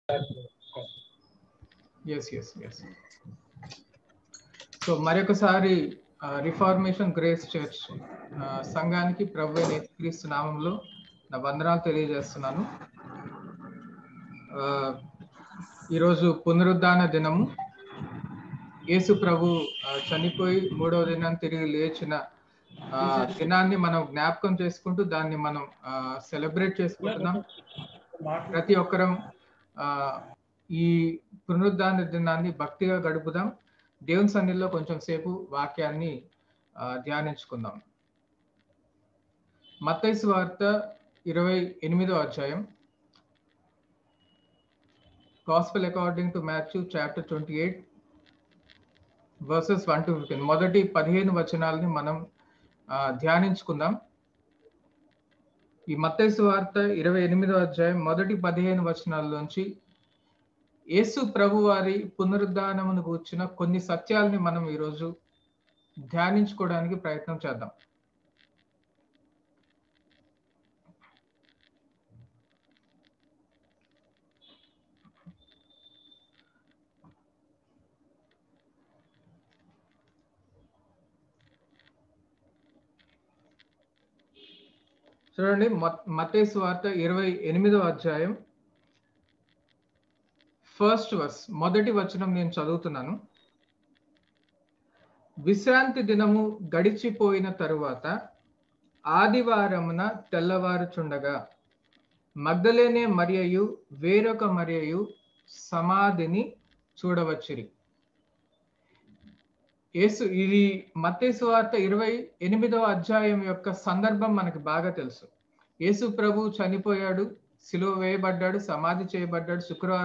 Yes. So మరొకసారి reformation grace church సంఘానికి ప్రభు అయిన యేసుక్రీస్తు నామంలో నా వందనాలు తెలియజేస్తున్నాను. ఈరోజు పునరుద్ధాన దినము. యేసు ప్రభు చనిపోయి 3వ దినాన్ని తిరిగి లేచిన దినాన్ని మనం జ్ఞాపకం చేసుకుంటూ దాన్ని మనం సెలబ్రేట్ చేసుకుంటున్నాం. ప్రతి ఒక్కరం ఈ పునరుద్ధాన దినాన్ని భక్తిగా గడుపుదాం. దేవుని సన్నిధిలో కొంచెం సేపు వాక్యాన్ని ధ్యానించుకుందాం. మత్తయి సువార్త 28వ అధ్యాయం, Gospel according to Matthew chapter 28 verses 1 to 15. మొదటి 15 వచనాలని మనం ధ్యానించుకుందాం. ఈ మత్తయి సువార్త 28వ అధ్యాయం మొదటి 15 వచనాల్లోంచి యేసు ప్రభు వారి పునరుద్ధానమును గూర్చిన కొన్ని సత్యాలని మనం ఈరోజు ధ్యానించుకోవడానికి ప్రయత్నం చేద్దాం. చూడండి, మత్తయి సువార్త 28వ అధ్యాయం ఫస్ట్ వర్స్, మొదటి వచనం నేను చదువుతున్నాను. విశ్రాంతి దినము గడిచిపోయిన తరువాత ఆదివారమున తెల్లవారుచుండగా మగ్దలేనే మరియయు వేరొక మరియయు సమాధిని చూడవచ్చిరి. ఇది మత్తయి సువార్త 28వ అధ్యాయం యొక్క సందర్భం మనకి బాగా తెలుసు. యేసు ప్రభు చనిపోయాడు, సిలువ వేయబడ్డాడు, సమాధి చేయబడ్డాడు.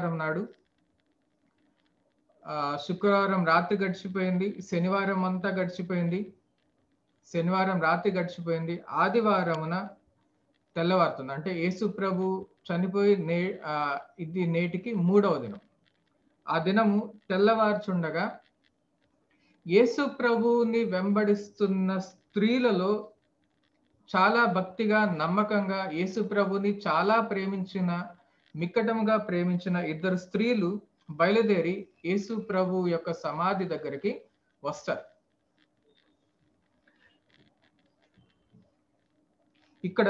శుక్రవారం రాత్రి గడిచిపోయింది, శనివారం అంతా గడిచిపోయింది, శనివారం రాత్రి గడిచిపోయింది, ఆదివారమున తెల్లవారుతుంది. అంటే యేసు ప్రభు చనిపోయి ఇది నేటికి 3వ దినం. ఆ దినము తెల్లవారుచుండగా యేసు ప్రభువుని వెంబడిస్తున్న స్త్రీలలో చాలా భక్తిగా, నమ్మకంగా యేసు ప్రభుని చాలా మిక్కటముగా ప్రేమించిన 2 స్త్రీలు బయలుదేరి యేసు ప్రభు యొక్క సమాధి దగ్గరికి వస్తారు. ఇక్కడ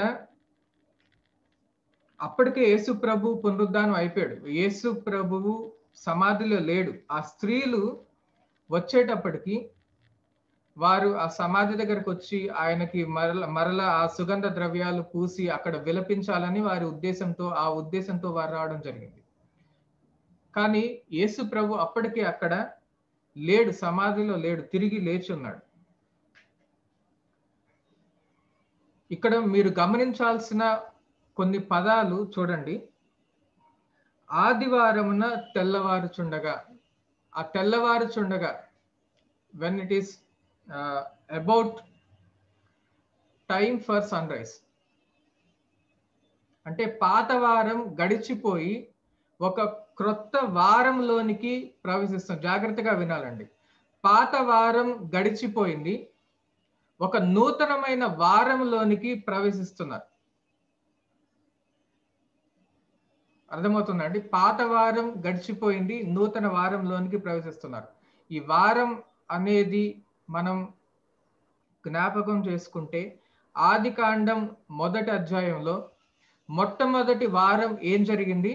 అప్పటికే యేసు ప్రభు పునరుద్ధానం అయిపోయాడు. యేసు ప్రభువు సమాధిలో లేడు. ఆ స్త్రీలు వచ్చేటప్పటికి వారు ఆ సమాధి దగ్గరకు వచ్చి ఆయనకి మరల ఆ సుగంధ ద్రవ్యాలు పూసి అక్కడ విలపించాలని ఆ ఉద్దేశంతో వారు రావడం జరిగింది. కానీ యేసు ప్రభు అప్పటికే అక్కడ లేడు, సమాధిలో లేడు, తిరిగి లేచి ఉన్నాడు. ఇక్కడ మీరు గమనించాల్సిన కొన్ని పదాలు చూడండి. ఆదివారమున తెల్లవారుచుండగా, ఆ తెల్లవారుచుండగా, when it is about time for sunrise, అంటే పాత వారం గడిచిపోయి ఒక క్రొత్త వారంలోనికి ప్రవేశిస్తాం. జాగ్రత్తగా వినాలండి. పాత వారం గడిచిపోయింది, ఒక నూతనమైన వారంలోనికి ప్రవేశిస్తున్నారు. అర్థమవుతుందండి? పాత వారం గడిచిపోయింది, నూతన వారంలోనికి ప్రవేశిస్తున్నారు. ఈ వారం అనేది మనం జ్ఞాపకం చేసుకుంటే ఆదికాండం 1వ అధ్యాయంలో మొట్టమొదటి వారం ఏం జరిగింది?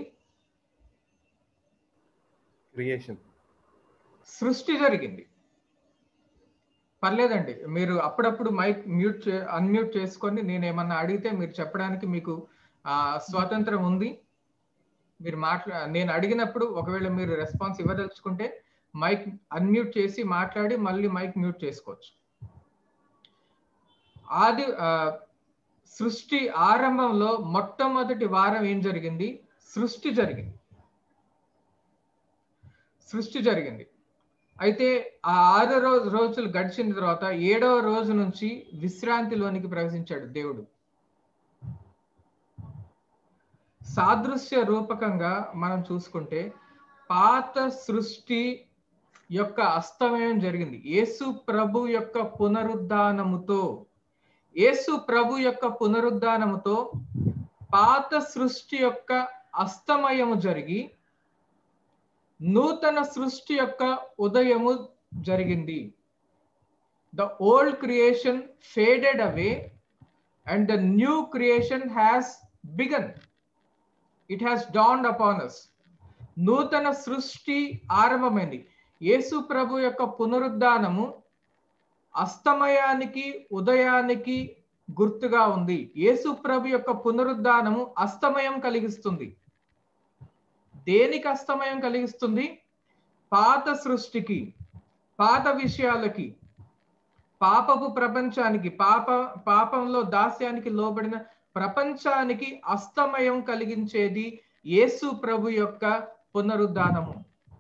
క్రియేషన్, సృష్టి జరిగింది. పర్లేదండి, మీరు అప్పుడప్పుడు మైక్ అన్మ్యూట్ చేసుకొని నేను ఏమన్నా అడిగితే మీరు చెప్పడానికి మీకు స్వాతంత్రం ఉంది. మీరు నేను అడిగినప్పుడు ఒకవేళ మీరు రెస్పాన్స్ ఇవ్వదలుచుకుంటే మైక్ అన్మ్యూట్ చేసి మాట్లాడి మళ్ళీ మైక్ మ్యూట్ చేసుకోవచ్చు. సృష్టి ఆరంభంలో మొట్టమొదటి వారం ఏం జరిగింది? సృష్టి జరిగింది. అయితే ఆ 6 రోజులు గడిచిన తర్వాత 7వ రోజు నుంచి విశ్రాంతిలోనికి ప్రవేశించాడు దేవుడు. సాదృశ్య రూపకంగా మనం చూసుకుంటే పాత సృష్టి యొక్క అస్తమయం జరిగింది యేసు ప్రభు యొక్క పునరుద్ధానముతో పాత సృష్టి యొక్క అస్తమయము జరిగి నూతన సృష్టి యొక్క ఉదయము జరిగింది. The old creation faded away and the new creation has begun. It has dawned upon us. నూతన సృష్టి ఆరంభమైంది. యేసు ప్రభు యొక్క పునరుద్ధానము అస్తమయానికి ఉదయానికి గుర్తుగా ఉంది. యేసు ప్రభు యొక్క పునరుద్ధానము అస్తమయం కలిగిస్తుంది. దేనికి అస్తమయం కలిగిస్తుంది? పాత సృష్టికి, పాత విషయాలకి, పాపపు ప్రపంచానికి, పాపంలో దాస్యానికి లోబడిన ప్రపంచానికి అస్తమయం కలిగించేది యేసు ప్రభు యొక్క పునరుద్ధానము.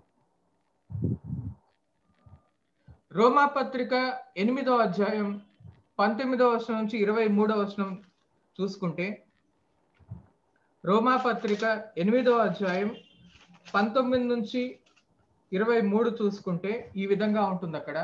రోమా పత్రిక 8వ అధ్యాయం 19వ వచనం నుంచి 23వ వచనం చూసుకుంటే, రోమా పత్రిక 8వ అధ్యాయం 19 నుంచి 23 చూసుకుంటే ఈ విధంగా ఉంటుంది. అక్కడ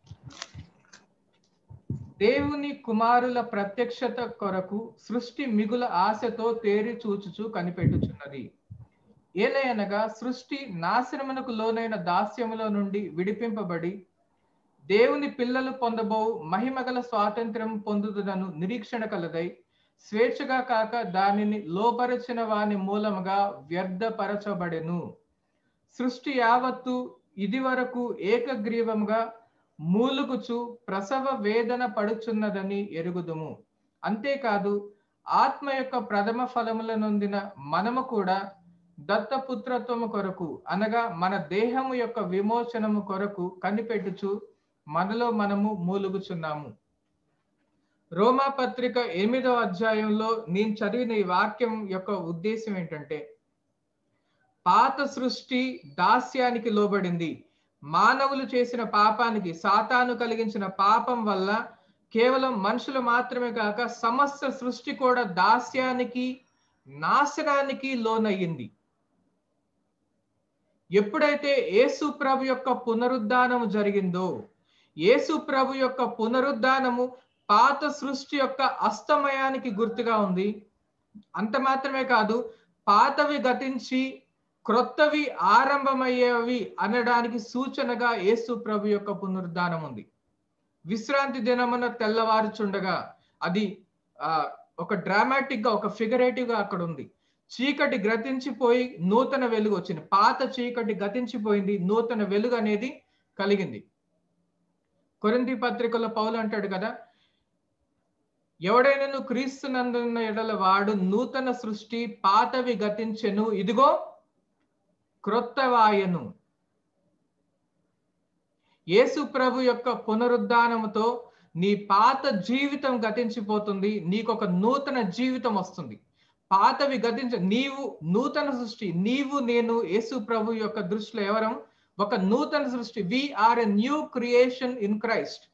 దేవుని కుమారుల ప్రత్యక్షత కొరకు సృష్టి మిగుల ఆశతో తేరి చూచుచు కనిపెట్టుచున్నది. ఏలయనగా సృష్టి నాశనమునకు లోనైన దాస్యములో నుండి విడిపింపబడి దేవుని పిల్లలు పొందబో మహిమగల స్వాతంత్ర్యం పొందుదునను నిరీక్షణ కలదై, స్వేచ్ఛగా కాక దానిని లోపరచిన వాని మూలముగా వ్యర్థపరచబడెను. సృష్టి యావత్తు ఇది వరకు ఏకగ్రీవముగా మూలుగుచు ప్రసవ వేదన పడుచున్నదని ఎరుగుదుము. అంతేకాదు ఆత్మ యొక్క ప్రథమ ఫలముల నొందిన మనము కూడా దత్తపుత్రత్వము కొరకు, అనగా మన దేహము యొక్క విమోచనము కొరకు కనిపెట్టుచు మనలో మనము మూలుగుచున్నాము. రోమా పత్రిక 8వ అధ్యాయంలో నేను చదివిన ఈ వాక్యం యొక్క ఉద్దేశం ఏంటంటే, పాత సృష్టి దాస్యానికి లోబడింది. మానవులు చేసిన పాపానికి, సాతాను కలిగించిన పాపం వల్ల కేవలం మనుషులు మాత్రమే కాక సమస్త సృష్టి కూడా దాస్యానికి, నాశనానికి లోనయ్యింది. ఎప్పుడైతే యేసు ప్రభు యొక్క పునరుద్ధానము జరిగిందో, యేసు ప్రభు యొక్క పునరుద్ధానము పాత సృష్టి యొక్క అస్తమయానికి గుర్తుగా ఉంది. అంత మాత్రమే కాదు, పాతవి గతించి క్రొత్తవి ఆరంభమయ్యేవి అనడానికి సూచనగా యేసు ప్రభు యొక్క పునరుద్ధానం ఉంది. విశ్రాంతి దినమున తెల్లవారుచుండగా, అది ఒక డ్రామాటిక్ గా, ఒక ఫిగరేటివ్ గా అక్కడ ఉంది. చీకటి గతించిపోయి నూతన వెలుగు వచ్చింది. పాత చీకటి గతించిపోయింది, నూతన వెలుగు అనేది కలిగింది. కొరింథీ పత్రికలో పౌలు అంటాడు కదా, ఎవడైనా క్రీస్తునందున్న ఎడల వాడు నూతన సృష్టి, పాతవి గతించెను, ఇదిగో క్రొత్తవాయను. యేసు ప్రభు యొక్క పునరుద్ధానముతో నీ పాత జీవితం గతించిపోతుంది, నీకొక నూతన జీవితం వస్తుంది. పాతవి నీవు నూతన సృష్టి. నీవు నేను యేసు ప్రభు యొక్క దృష్టిలో ఎవరం? ఒక నూతన సృష్టి. We are a new creation in Christ.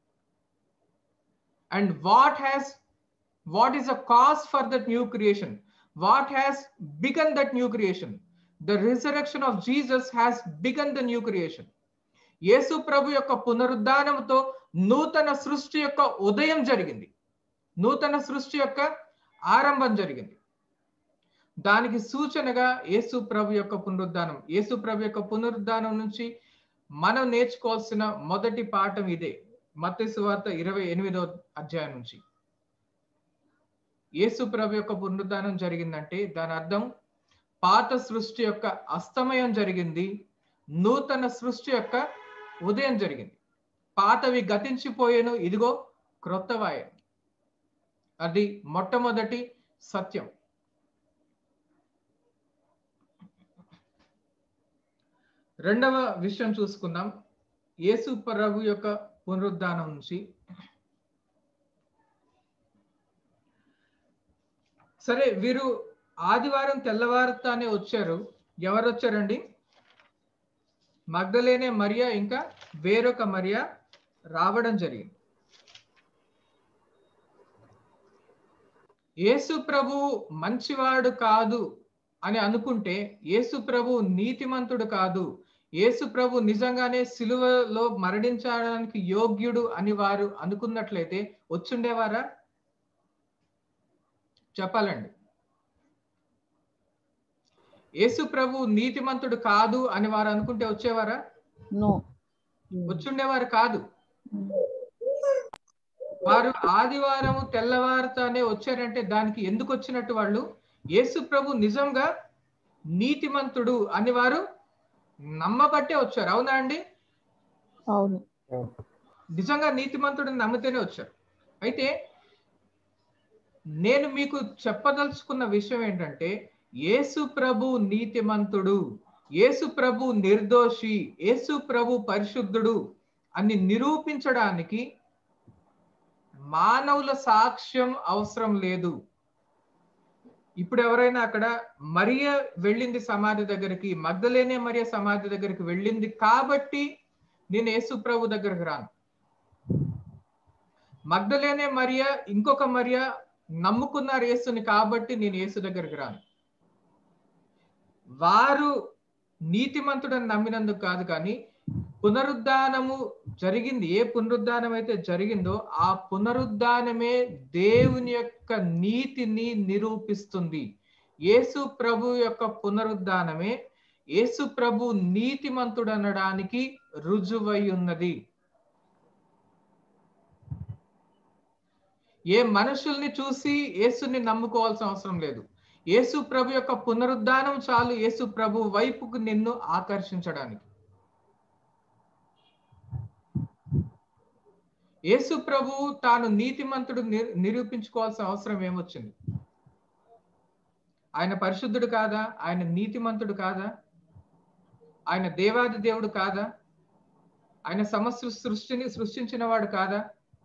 And what is the cause for that new creation? What has begun that new creation? The resurrection of Jesus has begun the new creation. Yesu ప్రభు యొక్క పునరుద్ధానముతో నూతన సృష్టి యొక్క ఉదయం జరిగింది, నూతన సృష్టి యొక్క ఆరంభం జరిగింది. దానికి సూచనగా యేసు ప్రభు యొక్క పునరుద్ధానం. యేసు ప్రభు యొక్క పునరుద్ధానం నుంచి మనం నేర్చుకోవాల్సిన మొదటి పాఠం ఇదే. మత్తయి సువార్త 28వ అధ్యాయం నుంచి. యేసు ప్రభు యొక్క పునరుద్ధానం జరిగిందంటే దాని అర్థం పాత సృష్టి యొక్క అస్తమయం జరిగింది, నూతన సృష్టి యొక్క ఉదయం జరిగింది. పాతవి గతించిపోయేను, ఇదిగో క్రొత్తవాయను. అది మొట్టమొదటి సత్యం. రెండవ విషయం చూసుకుందాం. యేసు ప్రభు యొక్క పునరుద్ధానం నుంచి. సరే, వీరు ఆదివారం తెల్లవారుతానే వచ్చారు. ఎవరు వచ్చారండి? మగ్దలేనే మరియా, ఇంకా వేరొక మరియా రావడం జరిగింది. యేసు ప్రభు మంచివాడు కాదు అని అనుకుంటే, యేసు ప్రభు నీతిమంతుడు కాదు, యేసు ప్రభు నిజంగానే సిలువలో మరణించడానికి యోగ్యుడు అని వారు అనుకున్నట్లయితే వచ్చుండేవారా? చెప్పాలండి. యేసు ప్రభు నీతిమంతుడు కాదు అని వారు అనుకుంటే వచ్చేవారా? నో. వచ్చుండేవారు కాదు. వారు ఆదివారము తెల్లవారుతానే వచ్చారంటే దానికి ఎందుకు వచ్చినట్టు? వాళ్ళు యేసు ప్రభు నిజంగా నీతిమంతుడు అని వారు నమ్మబట్టే వచ్చారు. అవునా అండి? అవును. నిజంగా నీతిమంతుడిని నమ్మితేనే వచ్చారు. అయితే నేను మీకు చెప్పదలుచుకున్న విషయం ఏంటంటే, యేసు ప్రభు నీతిమంతుడు, యేసు ప్రభు నిర్దోషి, యేసు ప్రభు పరిశుద్ధుడు అని నిరూపించడానికి మానవుల సాక్ష్యం అవసరం లేదు. ఇప్పుడు ఎవరైనా అక్కడ మరియ వెళ్ళింది సమాధి దగ్గరికి, మగ్దలేనే మరియ సమాధి దగ్గరికి వెళ్ళింది కాబట్టి నేను యేసు ప్రభు దగ్గరికి రాను. మగ్దలేనే మరియ ఇంకొక మరియ నమ్ముకున్నారు యేసుని కాబట్టి నేను యేసు దగ్గరికి రాను. వారు నీతిమంతుడని నమ్మినందుకు కాదు, కానీ పునరుద్ధానము జరిగింది. ఏ పునరుద్ధానం అయితే జరిగిందో ఆ పునరుద్ధానమే దేవుని యొక్క నీతిని నిరూపిస్తుంది. యేసు ప్రభు యొక్క పునరుద్ధానమే యేసు ప్రభు నీతిమంతుడు అనడానికి రుజువై ఉన్నది. ఏ మనుషుల్ని చూసి యేసుని నమ్ముకోవాల్సిన అవసరం లేదు. యేసు ప్రభు యొక్క పునరుద్ధానం చాలు యేసు ప్రభు వైపుకు నిన్ను ఆకర్షించడానికి. యేసు ప్రభు తాను నీతిమంతుడు నిరూపించుకోవాల్సిన అవసరం ఏమొచ్చింది? ఆయన పరిశుద్ధుడు కాదా? ఆయన నీతిమంతుడు కాదా? ఆయన దేవాది దేవుడు కాదా? ఆయన సమస్త సృష్టిని సృష్టించిన వాడు కాదా?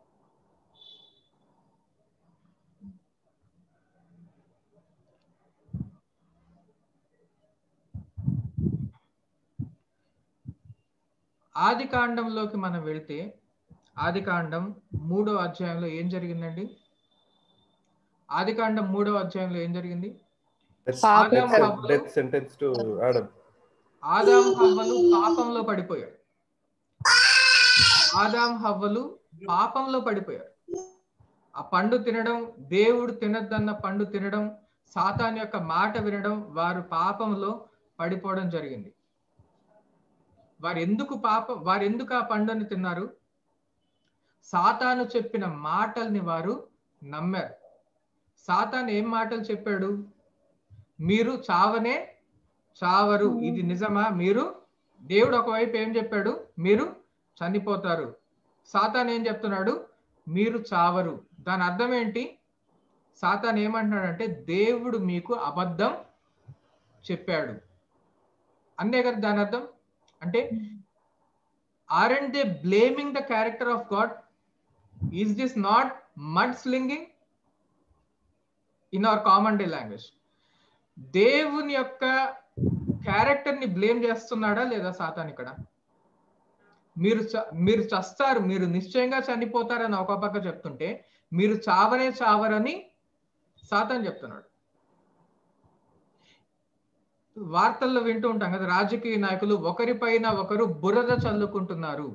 ఆది కాండంలోకి మనం వెళ్తే, ఆది కాండం 3వ అధ్యాయంలో ఏం జరిగిందండి? ఆది కాండం 3వ అధ్యాయంలో ఏం జరిగింది? ఆదాం హవ్వలు పాపంలో పడిపోయారు. ఆదాం హవ్వలు పాపంలో పడిపోయారు. ఆ పండు తినడం, దేవుడు తినద్దన్న పండు తినడం, సాతాను యొక్క మాట వినడం, వారు పాపంలో పడిపోవడం జరిగింది. వారు ఎందుకు ఆ పండుని తిన్నారు? సాతాను చెప్పిన మాటల్ని వారు నమ్మారు. సాతాను ఏం మాటలు చెప్పాడు? మీరు చావనే చావరు, ఇది నిజమా? మీరు, దేవుడు ఒకవైపు ఏం చెప్పాడు? మీరు చనిపోతారు. సాతాను ఏం చెప్తున్నాడు? మీరు చావరు. దాని అర్థం ఏంటి? సాతాను ఏమంటున్నాడంటే దేవుడు మీకు అబద్ధం చెప్పాడు అంతే కదా దాని అర్థం. అంటే aren't they blaming the character of God? Is this not mudslinging in our common day language? దేవుని యొక్క క్యారెక్టర్ ని బ్లేమ్ చేస్తున్నాడా లేదా సాతాను ఇక్కడ? మీరు చస్తారు, మీరు నిశ్చయంగా చనిపోతారని ఒక పక్క చెప్తుంటే, మీరు చావనే చావరని సాతాను చెప్తున్నాడు. వార్తల్లో వింటూ ఉంటాం కదా, రాజకీయ నాయకులు ఒకరిపైన ఒకరు బురద చల్లుకుంటున్నారు,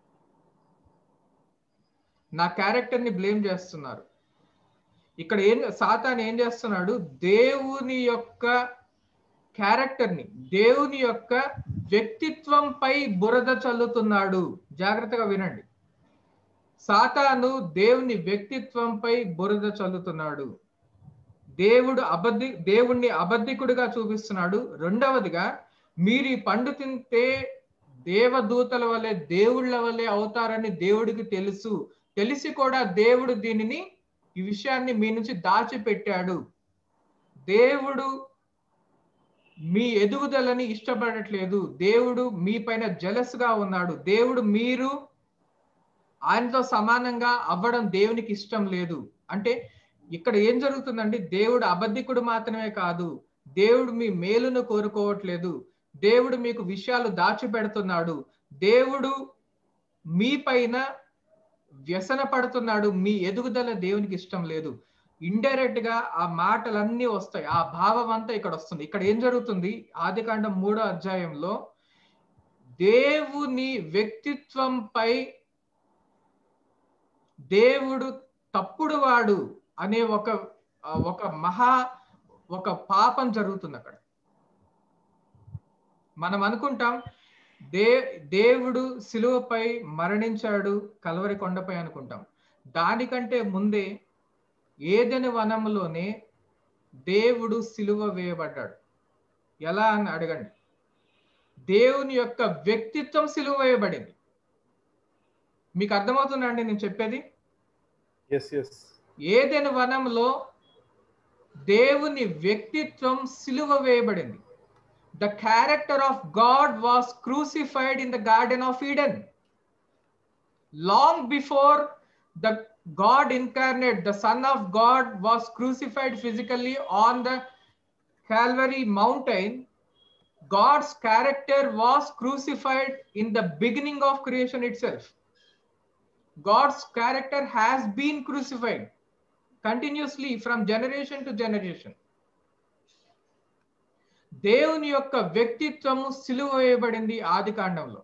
నా క్యారెక్టర్ ని బ్లేమ్ చేస్తున్నారు. ఇక్కడ సాతాను ఏం చేస్తున్నాడు? దేవుని యొక్క క్యారెక్టర్ ని, దేవుని యొక్క వ్యక్తిత్వంపై బురద చల్లుతున్నాడు. జాగ్రత్తగా వినండి. సాతాను దేవుని వ్యక్తిత్వంపై బురద చల్లుతున్నాడు. దేవుణ్ణి అబద్ధికుడిగా చూపిస్తున్నాడు. రెండవదిగా, మీరు ఈ పండు తింటే దేవదూతల వలె దేవుళ్ళ వలె అవుతారని దేవుడికి తెలుసు, తెలిసి కూడా దేవుడు ఈ విషయాన్ని మీ నుంచి దాచిపెట్టాడు. దేవుడు మీ ఎదుగుదలని ఇష్టపడట్లేదు. దేవుడు మీ పైన జెలస్ గా ఉన్నాడు. దేవుడు మీరు ఆయనతో సమానంగా అవ్వడం దేవునికి ఇష్టం లేదు. అంటే ఇక్కడ ఏం జరుగుతుందండి? దేవుడు అబద్ధికుడు మాత్రమే కాదు, దేవుడు మీ మేలును కోరుకోవట్లేదు. దేవుడు మీకు విషయాలు దాచిపెడుతున్నాడు. దేవుడు మీ పైన వ్యసన పడుతున్నాడు. మీ ఎదుగుదల దేవునికి ఇష్టం లేదు. ఇండైరెక్ట్ గా ఆ మాటలన్నీ వస్తాయి, ఆ భావం అంతా ఇక్కడ వస్తుంది. ఇక్కడ ఏం జరుగుతుంది? ఆదికాండం 3వ అధ్యాయంలో దేవుని వ్యక్తిత్వంపై దేవుడు తప్పుడు వాడు అనే ఒక పాపం జరుగుతుంది అక్కడ. మనం అనుకుంటాం దేవుడు సిలువపై మరణించాడు కల్వరి కొండపై అనుకుంటాం. దానికంటే ముందే ఏదెను వనంలోనే దేవుడు సిలువ వేయబడ్డాడు. ఎలా అని అడగండి. దేవుని యొక్క వ్యక్తిత్వం సిలువ వేయబడింది. మీకు అర్థమవుతుందా అండి నేను చెప్పేది? ఏదెను వనంలో దేవుని వ్యక్తిత్వం సిలువ వేయబడింది. The character of God was crucified in the Garden of Eden. Long before the God incarnate, the Son of God was crucified physically on the Calvary mountain, God's character was crucified in the beginning of creation itself. God's character has been crucified continuously from generation to generation. దేవుని యొక్క వ్యక్తిత్వము సిలువ వేయబడింది ఆది కాండంలో.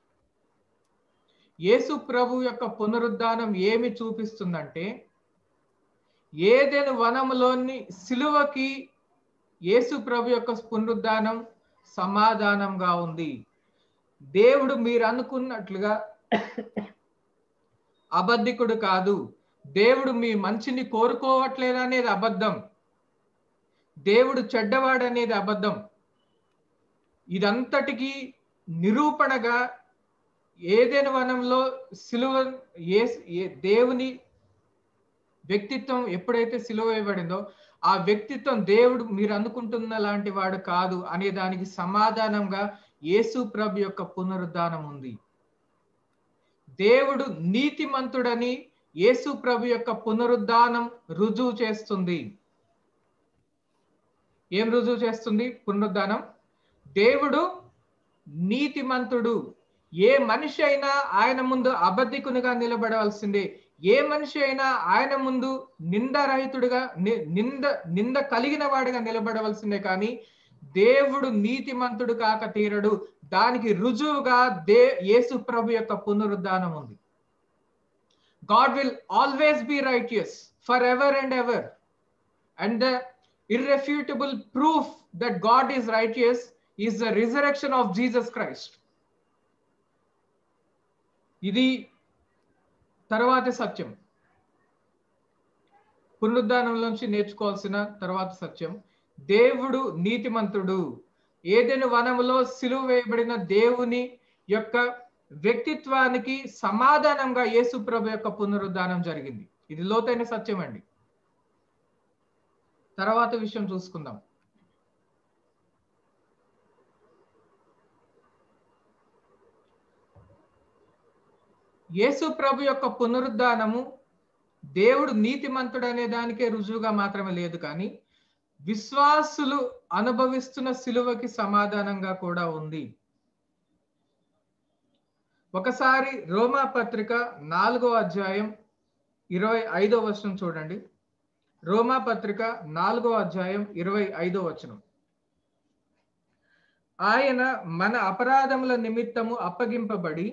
యేసు ప్రభు యొక్క పునరుద్ధానం ఏమి చూపిస్తుందంటే, ఏదెను వనములోని సిలువకి యేసు ప్రభు యొక్క పునరుద్ధానం సమాధానంగా ఉంది. దేవుడు మీరు అనుకున్నట్లుగా అబద్ధికుడు కాదు. దేవుడు మీ మంచిని కోరుకోవట్లేదు అనేది అబద్ధం. దేవుడు చెడ్డవాడు అనేది అబద్ధం. ఇదంతటికి నిరూపణగా ఏదెను వనంలో సిలువ దేవుని వ్యక్తిత్వం ఎప్పుడైతే సిలువ వేయబడిందో ఆ వ్యక్తిత్వం దేవుడు మీరు అనుకుంటున్న లాంటి వాడు కాదు అనే దానికి సమాధానంగా యేసు ప్రభు యొక్క పునరుద్ధానం ఉంది. దేవుడు నీతిమంతుడని యేసు ప్రభు యొక్క పునరుద్ధానం రుజువు చేస్తుంది. ఏం రుజువు చేస్తుంది పునరుద్ధానం? దేవుడు నీతిమంతుడు. ఏ మనిషి అయినా ఆయన ముందు అబద్ధికునిగా నిలబడవలసిందే. ఏ మనిషి అయినా ఆయన ముందు నిందరహితుడిగా నింద కలిగిన వాడిగా నిలబడవలసిందే. కానీ దేవుడు నీతిమంతుడు కాక తీరడు. దానికి రుజువుగా యేసు ప్రభు యొక్క పునరుద్ధానం ఉంది. God will always be righteous forever and ever. And the irrefutable proof that God is righteous is the resurrection of Jesus Christ. ఇది తర్వాతి సత్యం. పునరుద్ధానంలోంచి నేర్చుకోవాల్సిన తర్వాత సత్యం. దేవుడు నీతిమంతుడు. ఏదెను వనములో సిలువ వేయబడిన దేవుని యొక్క వ్యక్తిత్వానికి సమాధానంగా యేసు ప్రభు యొక్క పునరుద్ధానం జరిగింది. ఇది లోతైన సత్యం అండి. తర్వాత విషయం చూసుకుందాం. యేసు ప్రభు యొక్క పునరుద్ధానము దేవుడు నీతిమంతుడు అనే దానికే రుజువుగా మాత్రమే లేదు, కానీ విశ్వాసులు అనుభవిస్తున్న సిలువకి సమాధానంగా కూడా ఉంది. ఒకసారి రోమా పత్రిక 4వ అధ్యాయం 25వ వచనం చూడండి. రోమా పత్రిక 4వ అధ్యాయం 25వ వచనం. ఆయన మన అపరాధముల నిమిత్తము అప్పగింపబడి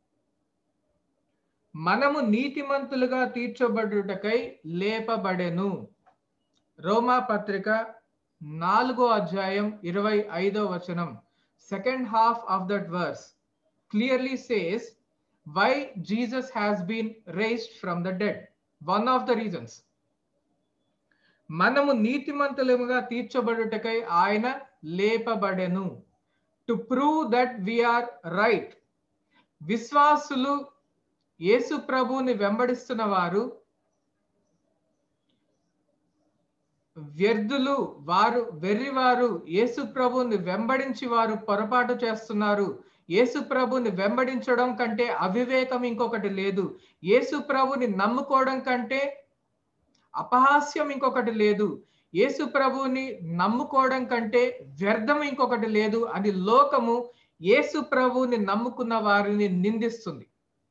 మనము నీతిమంతులుగా తీర్చబడుటకై లేపబడెను. రోమా పత్రిక 4వ అధ్యాయం 25వ వచనం. Second half of that verse clearly says why Jesus has been raised from the dead. One of the reasons. మనము నీతిమంతులుగా తీర్చబడుటకై ఆయన లేపబడెను. To prove that we are right. విశ్వాసులు యేసు ప్రభువుని వెంబడిస్తున్న వారు వ్యర్థులు, వారు వెర్రివారు. యేసు ప్రభువుని వెంబడించి వారు పొరపాటు చేస్తున్నారు. యేసు ప్రభుని వెంబడించడం కంటే అవివేకం ఇంకొకటి లేదు. యేసు ప్రభుని నమ్ముకోవడం కంటే అపహాస్యం ఇంకొకటి లేదు. యేసు ప్రభుని నమ్ముకోవడం కంటే వ్యర్థం ఇంకొకటి లేదు అని లోకము యేసు ప్రభుని నమ్ముకున్న వారిని నిందిస్తుంది.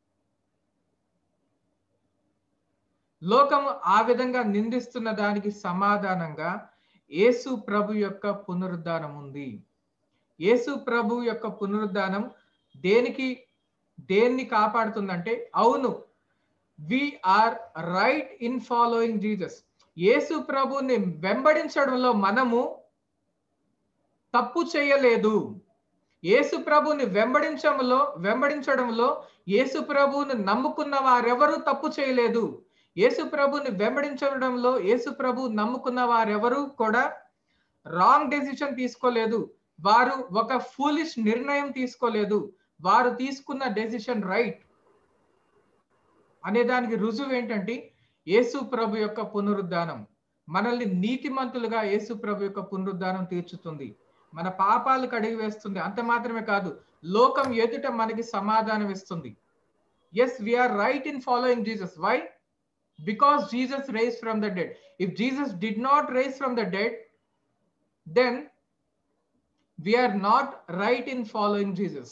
లోకము ఆ విధంగా నిందిస్తున్న దానికి సమాధానంగా యేసు ప్రభు యొక్క పునరుద్ధానం ఉంది. యేసు ప్రభు యొక్క పునరుద్ధానం దేన్ని కాపాడుతుందంటే, అవును, we are right in following Jesus. Yesu ప్రభుని వెంబడించడంలో మనము తప్పు చేయలేదు. యేసు ప్రభువుని వెంబడించడంలో యేసు ప్రభువుని నమ్ముకున్న వారెవరూ తప్పు చేయలేదు. యేసు ప్రభువుని వెంబడించడంలో యేసు ప్రభువు నమ్ముకున్న వారెవరూ కూడా రాంగ్ డెసిషన్ తీసుకోలేదు. వారు ఒక ఫూలిష్ నిర్ణయం తీసుకోలేదు. వారు తీసుకున్న డెసిషన్ రైట్ అనే దానికి రుజువు ఏంటంటే యేసు ప్రభు యొక్క పునరుద్ధానం. మనల్ని నీతిమంతులుగా యేసు ప్రభు యొక్క పునరుద్ధానం తీర్చుతుంది. మన పాపాలు కడిగి వేస్తుంది. అంత మాత్రమే కాదు, లోకం ఎదుట మనకి సమాధానం ఇస్తుంది. Yes, we are right in following Jesus. Why? Because Jesus raised from the dead. If Jesus did not raise from the dead, then we are not right in following Jesus.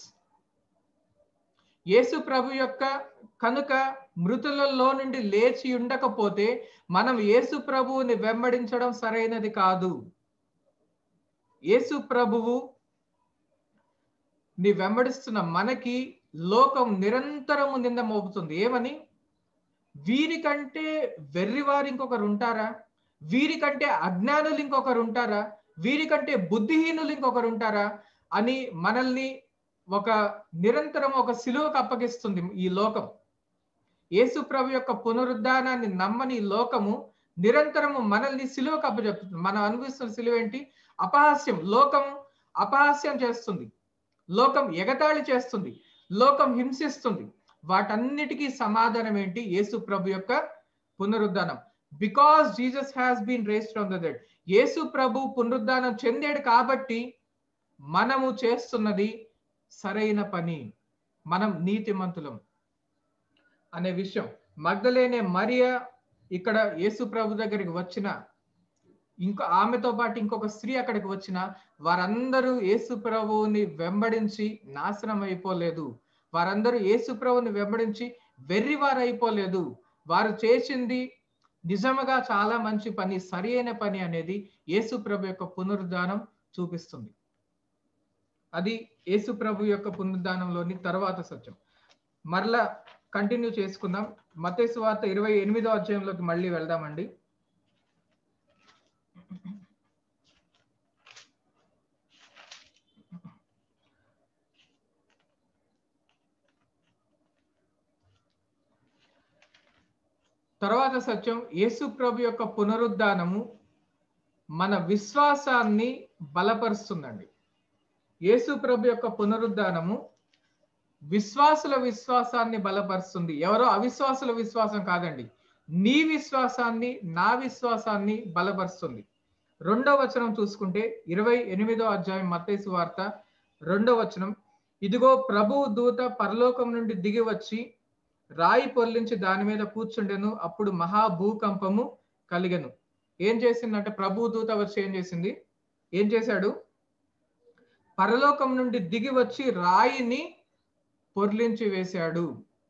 Yesu ప్రభు యొక్క కనుక మృతులలో నుండి లేచి ఉండకపోతే మనం యేసు ప్రభువుని వెంబడించడం సరైనది కాదు. యేసు ప్రభువు ని వెంబడిస్తున్న మనకి లోకం నిరంతరము నింద మోపుతుంది. ఏమని? వీరికంటే వెర్రివారు ఇంకొకరు ఉంటారా? వీరికంటే అజ్ఞానులు ఇంకొకరు ఉంటారా? వీరికంటే బుద్ధిహీనులు ఇంకొకరు ఉంటారా అని మనల్ని ఒక నిరంతరం ఒక సిలువకు అప్పగిస్తుంది ఈ లోకం. యేసు ప్రభు యొక్క పునరుద్ధానాన్ని నమ్మని లోకము నిరంతరము మనల్ని సిలువకు అప్పచెప్తుంది. మనం అనుభవిస్తున్న సిలువ ఏంటి? అపహాస్యం. లోకం అపహాస్యం చేస్తుంది, లోకం ఎగతాళి చేస్తుంది, లోకం హింసిస్తుంది. వాటన్నిటికీ సమాధానం ఏంటి? యేసు ప్రభు యొక్క పునరుద్ధానం. Because Jesus has been raised from the dead. Yesu ప్రభు పునరుద్ధానం చెందాడు కాబట్టి మనము చేస్తున్నది సరైన పని, మనం నీతిమంతులం అనే విషయం. మగ్దలేనే మరియా ఇక్కడ యేసు ప్రభు దగ్గరికి వచ్చిన, ఆమెతో పాటు ఇంకొక స్త్రీ అక్కడికి వచ్చిన వారందరూ యేసు ప్రభువుని వెంబడించి నాశనం అయిపోలేదు. వారందరూ యేసు ప్రభువుని వెంబడించి వెర్రివారు అయిపోలేదు. వారు చేసింది నిజముగా చాలా మంచి పని, సరి అయిన పని అనేది యేసు ప్రభు యొక్క పునరుద్ధానం చూపిస్తుంది. అది యేసు ప్రభు యొక్క పునరుద్ధానంలోని తర్వాత సత్యం. మరలా కంటిన్యూ చేసుకుందాం. మత్తయి సువార్త 28వ అధ్యాయంలోకి మళ్ళీ వెళ్దామండి. తర్వాత సత్యం, యేసు ప్రభు యొక్క పునరుద్ధానము మన విశ్వాసాన్ని బలపరుస్తుందండి. యేసు ప్రభు యొక్క పునరుద్ధానము విశ్వాసుల విశ్వాసాన్ని బలపరుస్తుంది. ఎవరో అవిశ్వాసుల విశ్వాసం కాదండి, నీ విశ్వాసాన్ని, నా విశ్వాసాన్ని బలపరుస్తుంది. 2వ వచనం చూసుకుంటే 28వ అధ్యాయం మత్తయి సువార్త 2వ వచనం, ఇదిగో ప్రభువు దూత పరలోకం నుండి దిగి వచ్చి రాయి పొర్లించి దాని మీద కూర్చుండెను. అప్పుడు మహాభూకంపము కలిగెను. ఏం చేసిందంటే ప్రభు దూత వచ్చి ఏం చేశాడు? పరలోకం నుండి దిగి వచ్చి రాయిని పొర్లించి వేశాడు.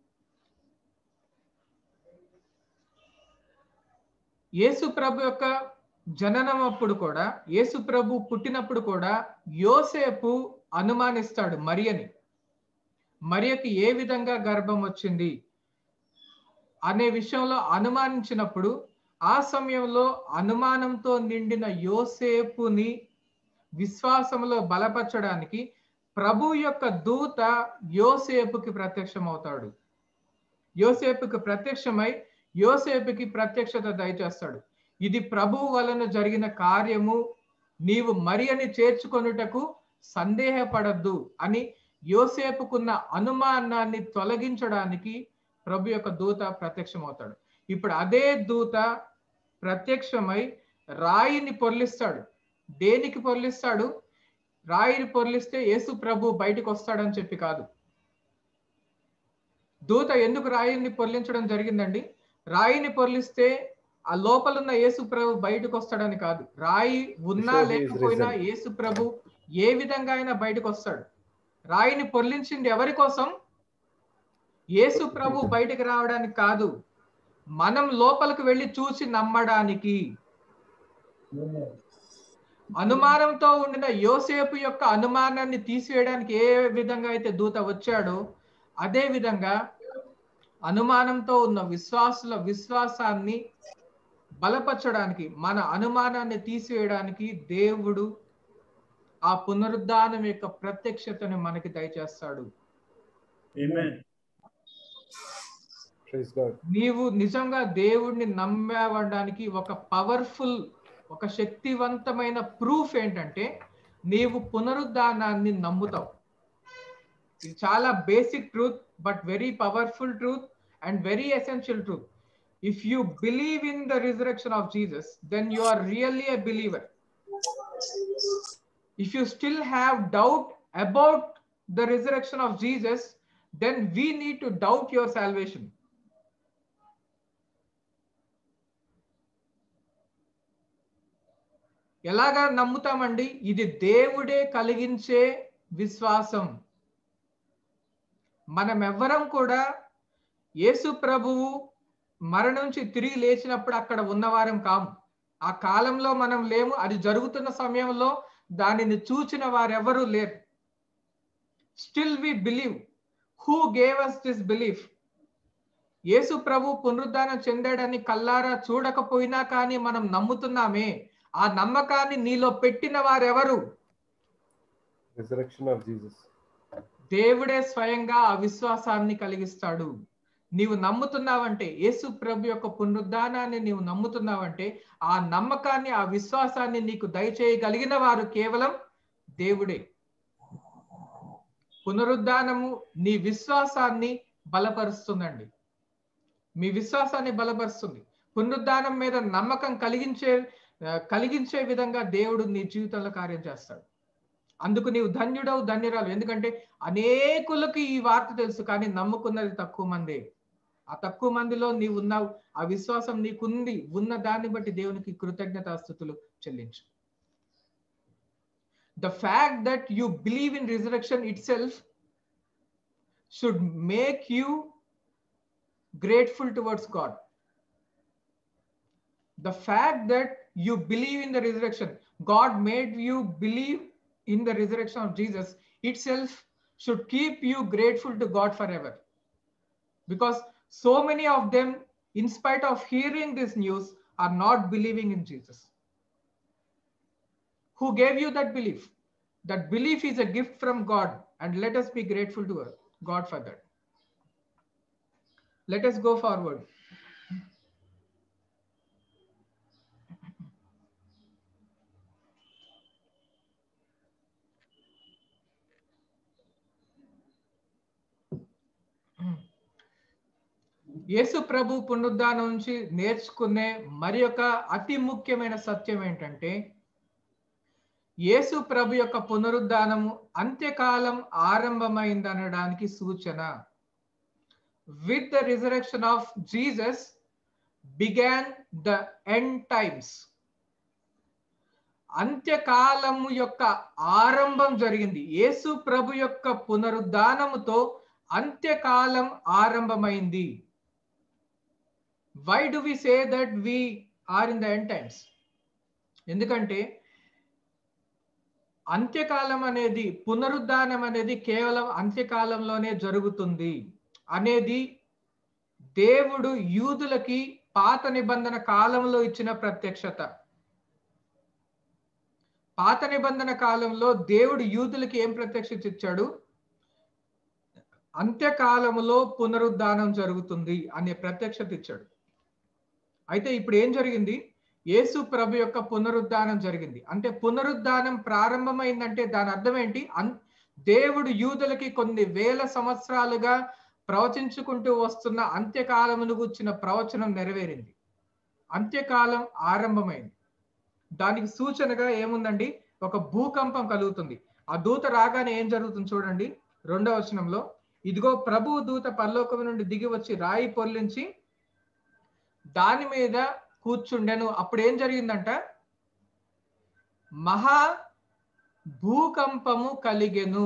యేసు ప్రభు యొక్క జననం అప్పుడు కూడా, యేసు ప్రభు పుట్టినప్పుడు కూడా యోసేపు అనుమానిస్తాడు మరియకి ఏ విధంగా గర్భం వచ్చింది అనే విషయంలో అనుమానించినప్పుడు, ఆ సమయంలో అనుమానంతో నిండిన యోసేపుని విశ్వాసంలో బలపరచడానికి ప్రభు యొక్క దూత యోసేపుకి ప్రత్యక్షమవుతాడు. యోసేపుకి ప్రత్యక్షమై యోసేపుకి ప్రత్యక్షత దయచేస్తాడు. ఇది ప్రభువు వలన జరిగిన కార్యము, నీవు మరియని చేర్చుకొనుటకు సందేహపడద్దు అని యోసేపుకున్న అనుమానాన్ని తొలగించడానికి ప్రభు యొక్క దూత ప్రత్యక్షమవుతాడు. ఇప్పుడు అదే దూత ప్రత్యక్షమై రాయిని పొర్లిస్తాడు. దేనికి పొర్లిస్తాడు? రాయిని పొర్లిస్తే యేసు ప్రభు బయటకు వస్తాడని చెప్పి కాదు. దూత ఎందుకు రాయిని పొర్లించడం జరిగిందండి? రాయిని పొర్లిస్తే ఆ లోపలున్న యేసు ప్రభు బయటకు వస్తాడని కాదు. రాయి ఉన్నా లేకపోయినా యేసు ప్రభు ఏ విధంగా అయినా బయటకు వస్తాడు. రాయిని పొర్లించింది ఎవరి కోసం? యేసు ప్రభు బయటకు రావడానికి కాదు, మనం లోపలికి వెళ్ళి చూసి నమ్మడానికి. అనుమానంతో ఉండిన యోసేపు యొక్క అనుమానాన్ని తీసివేయడానికి ఏ విధంగా అయితే దూత వచ్చాడో, అదే విధంగా అనుమానంతో ఉన్న విశ్వాసుల విశ్వాసాన్ని బలపరచడానికి, మన అనుమానాన్ని తీసివేయడానికి దేవుడు ఆ పునరుద్ధానం యొక్క ప్రత్యక్షతను మనకి దయచేస్తాడు. Amen. Praise God. నీవు నిజంగా దేవుణ్ణి నమ్మవడానికి ఒక పవర్ఫుల్, ఒక శక్తివంతమైన ప్రూఫ్ ఏంటంటే నీవు పునరుద్ధానాన్ని నమ్ముతావు. ఇది చాలా basic truth, but very powerful truth and very essential truth. If you believe in the resurrection of Jesus, then you are really a believer. If you still have doubt about the resurrection of Jesus, then we need to doubt your salvation. ఎలాగా నమ్ముతామండి? ఇది దేవుడే కలిగించే విశ్వాసం. మనం ఎవ్వరం కూడా యేసు ప్రభువు మరణం నుంచి తిరిగి లేచినప్పుడు అక్కడ ఉన్నవారం కాము. ఆ కాలంలో మనం లేము. అది జరుగుతున్న సమయంలో దానిని చూచిన వారెవరూ లేరు. Still we believe. Who gave us this belief? Yesu ప్రభు పునరుద్ధానం చెందాడని కల్లారా చూడకపోయినా కానీ మనం నమ్ముతున్నామే. ఆ నమ్మకాన్ని నీలో పెట్టిన వారెవరు? Resurrection of Jesus. దేవుడే స్వయంగా ఆ విశ్వాసాన్ని కలిగిస్తాడు. నీవు నమ్ముతున్నావంటే, యేసు ప్రభు యొక్క పునరుద్ధానాన్ని నీవు నమ్ముతున్నావంటే, ఆ నమ్మకాన్ని, ఆ విశ్వాసాన్ని నీకు దయచేయగలిగిన వారు కేవలం దేవుడే. పునరుద్ధానము నీ విశ్వాసాన్ని బలపరుస్తుందండి. మీ విశ్వాసాన్ని బలపరుస్తుంది. పునరుద్ధానం మీద నమ్మకం కలిగించే విధంగా దేవుడు నీ జీవితంలో కార్యం చేస్తాడు. అందుకు నీవు ధన్యుడవు, ధన్యురాలు. ఎందుకంటే అనేకులకు ఈ వార్త తెలుసు, కానీ నమ్ముకున్నది తక్కువ మందే. ఆ తక్కువ మందిలో నీవు ఉన్నావు. ఆ విశ్వాసం నీకుంది. ఉన్న దాన్ని బట్టి దేవునికి కృతజ్ఞతాస్తుతులు చెల్లించు. The fact that you believe in resurrection itself should make you grateful towards God. The fact that you believe in the resurrection, God made you believe in the resurrection of Jesus itself should keep you grateful to God forever. Because so many of them, in spite of hearing this news, are not believing in Jesus. Who gave you that belief? That belief is a gift from God, and let us be grateful to God for that. Let us go forward. యేసు ప్రభు పునరుద్ధానం నుంచి నేర్చుకునే మరి ఒక అతి ముఖ్యమైన సత్యం ఏంటంటే, యేసు ప్రభు యొక్క పునరుద్ధానము అంత్యకాలం ఆరంభమైందనడానికి సూచన. With the resurrection of Jesus began the end times. అంత్యకాలము యొక్క ఆరంభం జరిగింది. యేసు ప్రభు యొక్క పునరుద్ధానముతో అంత్యకాలం ఆరంభమైంది. Why do we say that we are in the end times? ఎందుకంటే అంత్యకాలం అనేది, పునరుద్ధానం అనేది కేవలం అంత్యకాలంలోనే జరుగుతుంది అనేది దేవుడు యూదులకి పాత నిబంధన కాలంలో ఇచ్చిన ప్రత్యక్షత. పాత నిబంధన కాలంలో దేవుడు యూదులకి ఏం ప్రత్యక్షత ఇచ్చాడు? అంత్యకాలములో పునరుద్ధానం జరుగుతుంది అనే ప్రత్యక్షత ఇచ్చాడు. అయితే ఇప్పుడు ఏం జరిగింది? యేసు ప్రభు యొక్క పునరుద్ధానం జరిగింది. అంటే పునరుద్ధానం ప్రారంభమైందంటే దాని అర్థం ఏంటి? దేవుడు యూదులకి కొన్ని వేల సంవత్సరాలుగా ప్రవచించుకుంటూ వస్తున్న అంత్యకాలమును గుర్చిన ప్రవచనం నెరవేరింది. అంత్యకాలం ఆరంభమైంది. దానికి సూచనగా ఏముందండి? ఒక భూకంపం కలుగుతుంది. ఆ దూత రాగానే ఏం జరుగుతుంది చూడండి. 2వ వచనంలో, ఇదిగో ప్రభు దూత పరలోకము నుండి దిగి వచ్చి రాయి పొర్లించి దాని మీద కూర్చుండెను. అప్పుడు ఏం జరిగిందంట? మహా భూకంపము కలిగెను.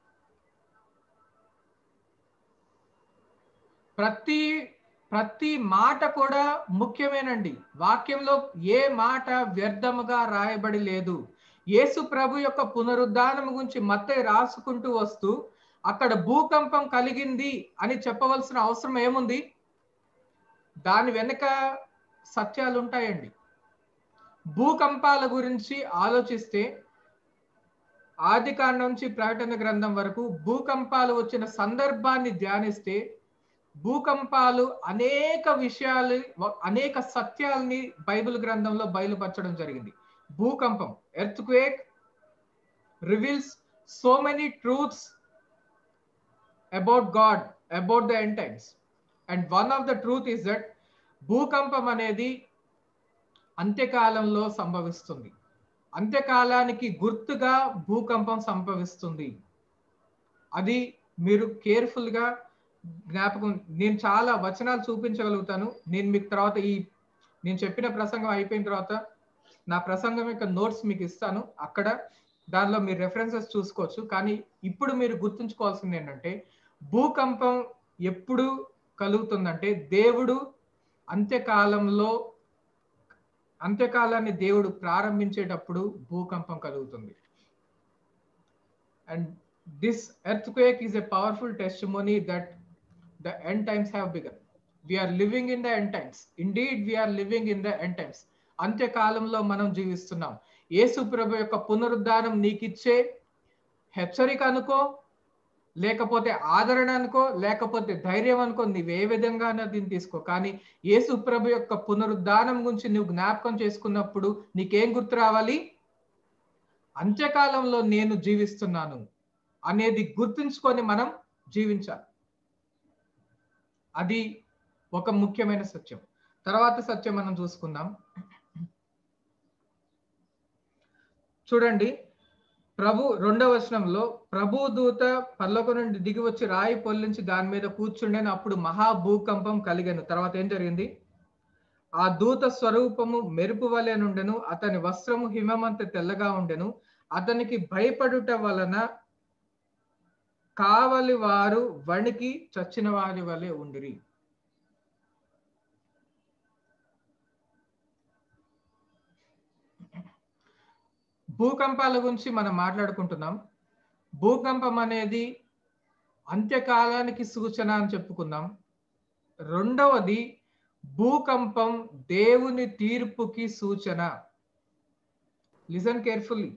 ప్రతి మాట కూడా ముఖ్యమేనండి. వాక్యంలో ఏ మాట వ్యర్థముగా రాయబడి లేదు. యేసు ప్రభు యొక్క పునరుద్ధానం గురించి మత్తయి రాసుకుంటూ వస్తూ అక్కడ భూకంపం కలిగింది అని చెప్పవలసిన అవసరం ఏముంది? దాని వెనుక సత్యాలు ఉంటాయండి. భూకంపాల గురించి ఆలోచిస్తే ఆది కాండం నుంచి ప్రకటన గ్రంథం వరకు భూకంపాలు వచ్చిన సందర్భాన్ని ధ్యానిస్తే భూకంపాలు అనేక విషయాలు, అనేక సత్యాల్ని బైబిల్ గ్రంథంలో బయలుపరచడం జరిగింది. భూకంపం, earthquake reveals so many truths about God, about the end times. And one of the truth is that భూకంపం అనేది అంత్యకాలంలో సంభవిస్తుంది. అంత్యకాలానికి గుర్తుగా భూకంపం సంభవిస్తుంది. అది మీరు కేర్ఫుల్ గా జ్ఞాపకం. నేను చాలా వచనాలు చూపించగలుగుతాను. నేను మీకు తర్వాత నేను చెప్పిన ప్రసంగం అయిపోయిన తర్వాత నా ప్రసంగం యొక్క నోట్స్ మీకు ఇస్తాను. అక్కడ దానిలో మీరు రెఫరెన్సెస్ చూసుకోవచ్చు. కానీ ఇప్పుడు మీరు గుర్తుంచుకోవాల్సింది ఏంటంటే భూకంపం ఎప్పుడు కలుగుతుందంటే దేవుడు అంత్యకాలాన్ని దేవుడు ప్రారంభించేటప్పుడు భూకంపం కలుగుతుంది. And this earthquake is a powerful testimony that the end times have begun. We are living in the end times. Indeed, we are living in the end times. అంత్యకాలంలో మనం జీవిస్తున్నాం. యేసు ప్రభు యొక్క పునరుద్ధానం నీకిచ్చే హెచ్చరిక అనుకో, లేకపోతే ఆదరణ అనుకో, లేకపోతే ధైర్యం అనుకో, నీవు ఏ విధంగా దీన్ని తీసుకో. కానీ యేసు ప్రభు యొక్క పునరుద్ధానం గురించి నువ్వు జ్ఞాపకం చేసుకున్నప్పుడు నీకేం గుర్తు రావాలి? అంత్యకాలంలో నేను జీవిస్తున్నాను అనేది గుర్తుంచుకొని మనం జీవించాలి. అది ఒక ముఖ్యమైన సత్యం. తర్వాత సత్యం మనం చూసుకుందాం. చూడండి, ప్రభు 2వ వచనంలో ప్రభు దూత పరలోకం నుండి దిగి వచ్చి రాయి పొల్లించి దాని మీద కూర్చుండెను. అప్పుడు మహా భూకంపం కలిగెను. తర్వాత ఏం జరిగింది? ఆ దూత స్వరూపము మెరుపు వలె నుండెను. అతని వస్త్రము హిమమంత తెల్లగా ఉండెను. అతనికి భయపడుట వలన కావలి వారు వణికి చచ్చిన వారి వలె ఉండిరి. భూకంపాల గురించి మనం మాట్లాడుకుంటున్నాం. భూకంపం అనేది అంత్యకాలానికి సూచన అని చెప్పుకున్నాం. రెండవది భూకంపం దేవుని తీర్పుకి సూచన. Listen carefully.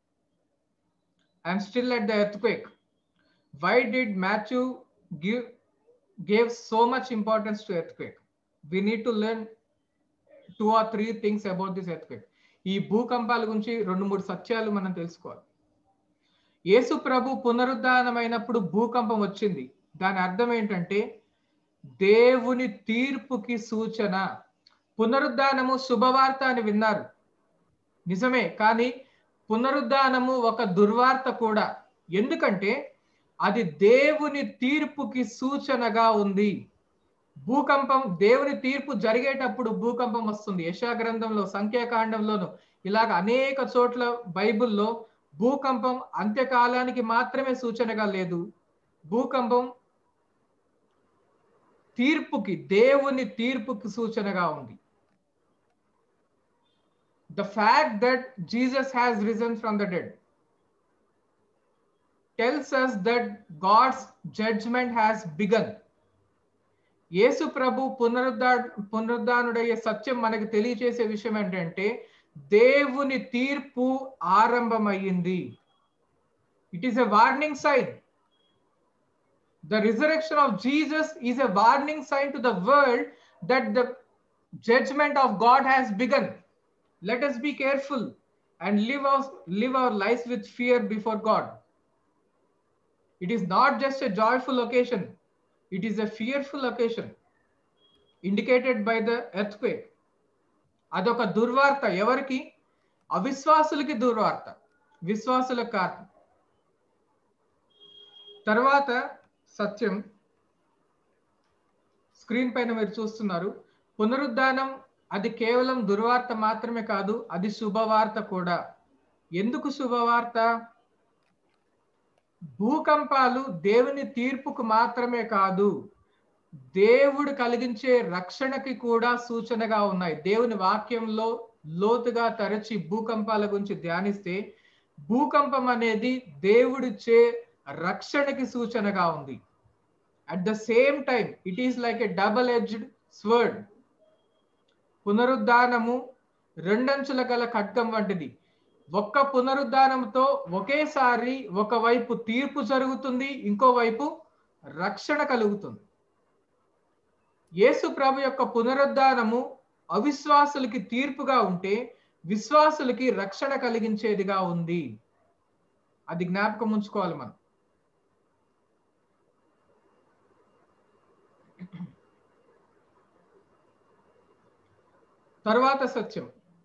I'm still at the earthquake. Why did Matthew gave so much importance to earthquake? We need to learn 2 or 3 things about this earthquake. ఈ భూకంపాల గురించి 2-3 సత్యాలు మనం తెలుసుకోవాలి. యేసు ప్రభు పునరుద్ధానమైనప్పుడు భూకంపం వచ్చింది. దాని అర్థం ఏంటంటే దేవుని తీర్పుకి సూచన. పునరుద్ధానము శుభవార్త అని విన్నారు, నిజమే. కానీ పునరుద్ధానము ఒక దుర్వార్త కూడా. ఎందుకంటే అది దేవుని తీర్పుకి సూచనగా ఉంది. భూకంపం, దేవుని తీర్పు జరిగేటప్పుడు భూకంపం వస్తుంది. యెషయా గ్రంథంలో, సంఖ్యాకాండంలోను, ఇలాగ అనేక చోట్ల బైబిల్లో భూకంపం అంత్యకాలానికి మాత్రమే సూచనగా లేదు. భూకంపం తీర్పుకి, దేవుని తీర్పుకి సూచనగా ఉంది. The fact that Jesus has risen from the dead tells us that God's judgment has begun. యేసు ప్రభు పునరుద్ధానుడయ్యే సత్యం మనకు తెలియజేసే విషయం ఏంటంటే దేవుని తీర్పు ఆరంభమైంది. It is a warning sign. The resurrection of Jesus is a warning sign to the world that the judgment of God has begun. Let us be careful and live our lives with fear before God. It is not just a joyful occasion. It is a fearful occasion indicated by the earthquake. అదొక దుర్వార్త. ఎవరికి? అవిశ్వాసులకి దుర్వార్త, విశ్వాసులకు కాదు. తర్వాత సత్యం screen పైన మీరు చూస్తున్నారు. పునరుద్ధానం అది కేవలం దుర్వార్త మాత్రమే కాదు, అది శుభవార్త కూడా. ఎందుకు శుభవార్త? భూకంపాలు దేవుని తీర్పుకు మాత్రమే కాదు, దేవుడు కలిగించే రక్షణకి కూడా సూచనగా ఉన్నాయి. దేవుని వాక్యంలో లోతుగా తరచి భూకంపాల గురించి ధ్యానిస్తే భూకంపం అనేది దేవుడిచ్చే రక్షణకి సూచనగా ఉంది. At the same time it is like a double edged sword. పునరుద్ధానము రెండంచుల గల ఖడ్గం వంటిది. ఒక్క పునరుద్ధానంతో ఒకేసారి ఒకవైపు తీర్పు జరుగుతుంది, ఇంకోవైపు రక్షణ కలుగుతుంది. యేసు ప్రభు యొక్క పునరుద్ధానము అవిశ్వాసులకి తీర్పుగా ఉంటే విశ్వాసులకి రక్షణ కలిగించేదిగా ఉంది. అది జ్ఞాపకం ఉంచుకోవాలి మనం. తర్వాత సత్యం,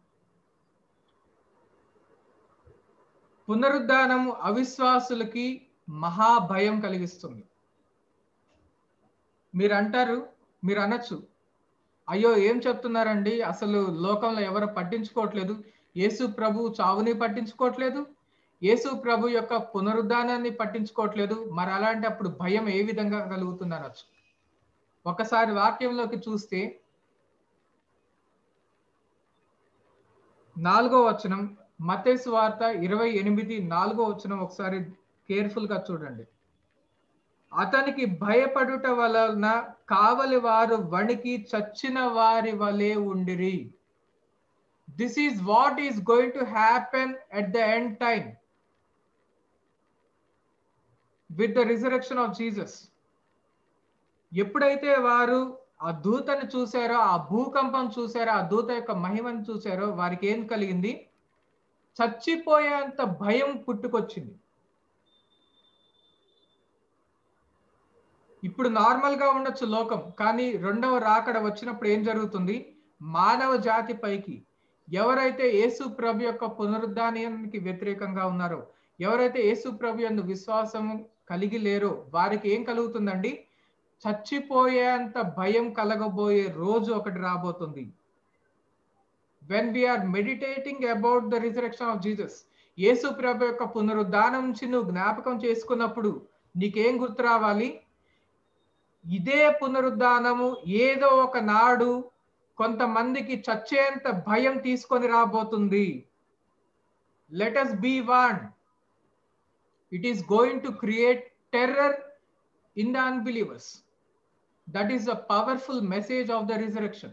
పునరుద్ధానము అవిశ్వాసులకి మహాభయం కలిగిస్తుంది. మీరు అంటారు, మీరు అనొచ్చు, అయ్యో ఏం చెప్తున్నారండి, అసలు లోకంలో ఎవరు పట్టించుకోవట్లేదు, యేసు ప్రభు చావుని పట్టించుకోవట్లేదు, యేసు ప్రభు యొక్క పునరుద్ధానాన్ని పట్టించుకోవట్లేదు, మరి అలాంటి అప్పుడు భయం ఏ విధంగా కలుగుతుంది అనొచ్చు. ఒకసారి వాక్యంలోకి చూస్తే 4వ వచనం, మత్తయి సువార్త 28:4వ వచనం ఒకసారి కేర్ఫుల్ గా చూడండి. అతనికి భయపడుట వలన కావలి వారు వణికి చచ్చిన వారి వలె ఉండిరి. This is what is going to happen at the end time with the resurrection of Jesus. ఎప్పుడైతే వారు ఆ దూతను చూశారో, ఆ భూకంపం చూశారో, ఆ దూత యొక్క మహిమను చూశారో, వారికి ఏం కలిగింది? చచ్చిపోయేంత భయం పుట్టుకొచ్చింది. ఇప్పుడు నార్మల్ గా ఉండొచ్చు లోకం, కానీ రెండవ రాకడ వచ్చినప్పుడు ఏం జరుగుతుంది? మానవ జాతి పైకి ఎవరైతే యేసు ప్రభు యొక్క పునరుద్ధానానికి వ్యతిరేకంగా ఉన్నారో, ఎవరైతే యేసు ప్రభు యందు విశ్వాసం కలిగి లేరో, వారికి ఏం కలుగుతుందండి? చచ్చిపోయేంత భయం కలగబోయే రోజు ఒకటి రాబోతుంది. when we are meditating about the resurrection of Jesus, Yesu ప్రభు యొక్క పునరుద్ధానం నుంచి నువ్వు జ్ఞాపకం చేసుకున్నప్పుడు నీకేం గుర్తు రావాలి? ఇదే పునరుద్ధానము ఏదో ఒక నాడు కొంతమందికి చచ్చేంత భయం తీసుకొని రాబోతుంది. let us be warned. It is going to create terror in the unbelievers. That is a powerful message of the resurrection.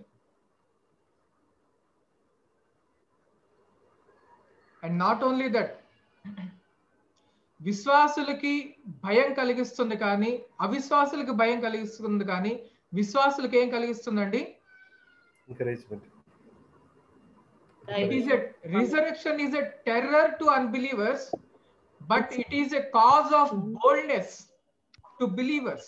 And not only that, విశ్వాసులకి భయం కలిగిస్తుంది కానీ అవిశ్వాసులకి భయం కలిగిస్తుంది, కానీ విశ్వాసులకి ఏం కలిగిస్తుందండి? Encouragement. It is a resurrection is a terror to unbelievers, but it is a cause of boldness to believers.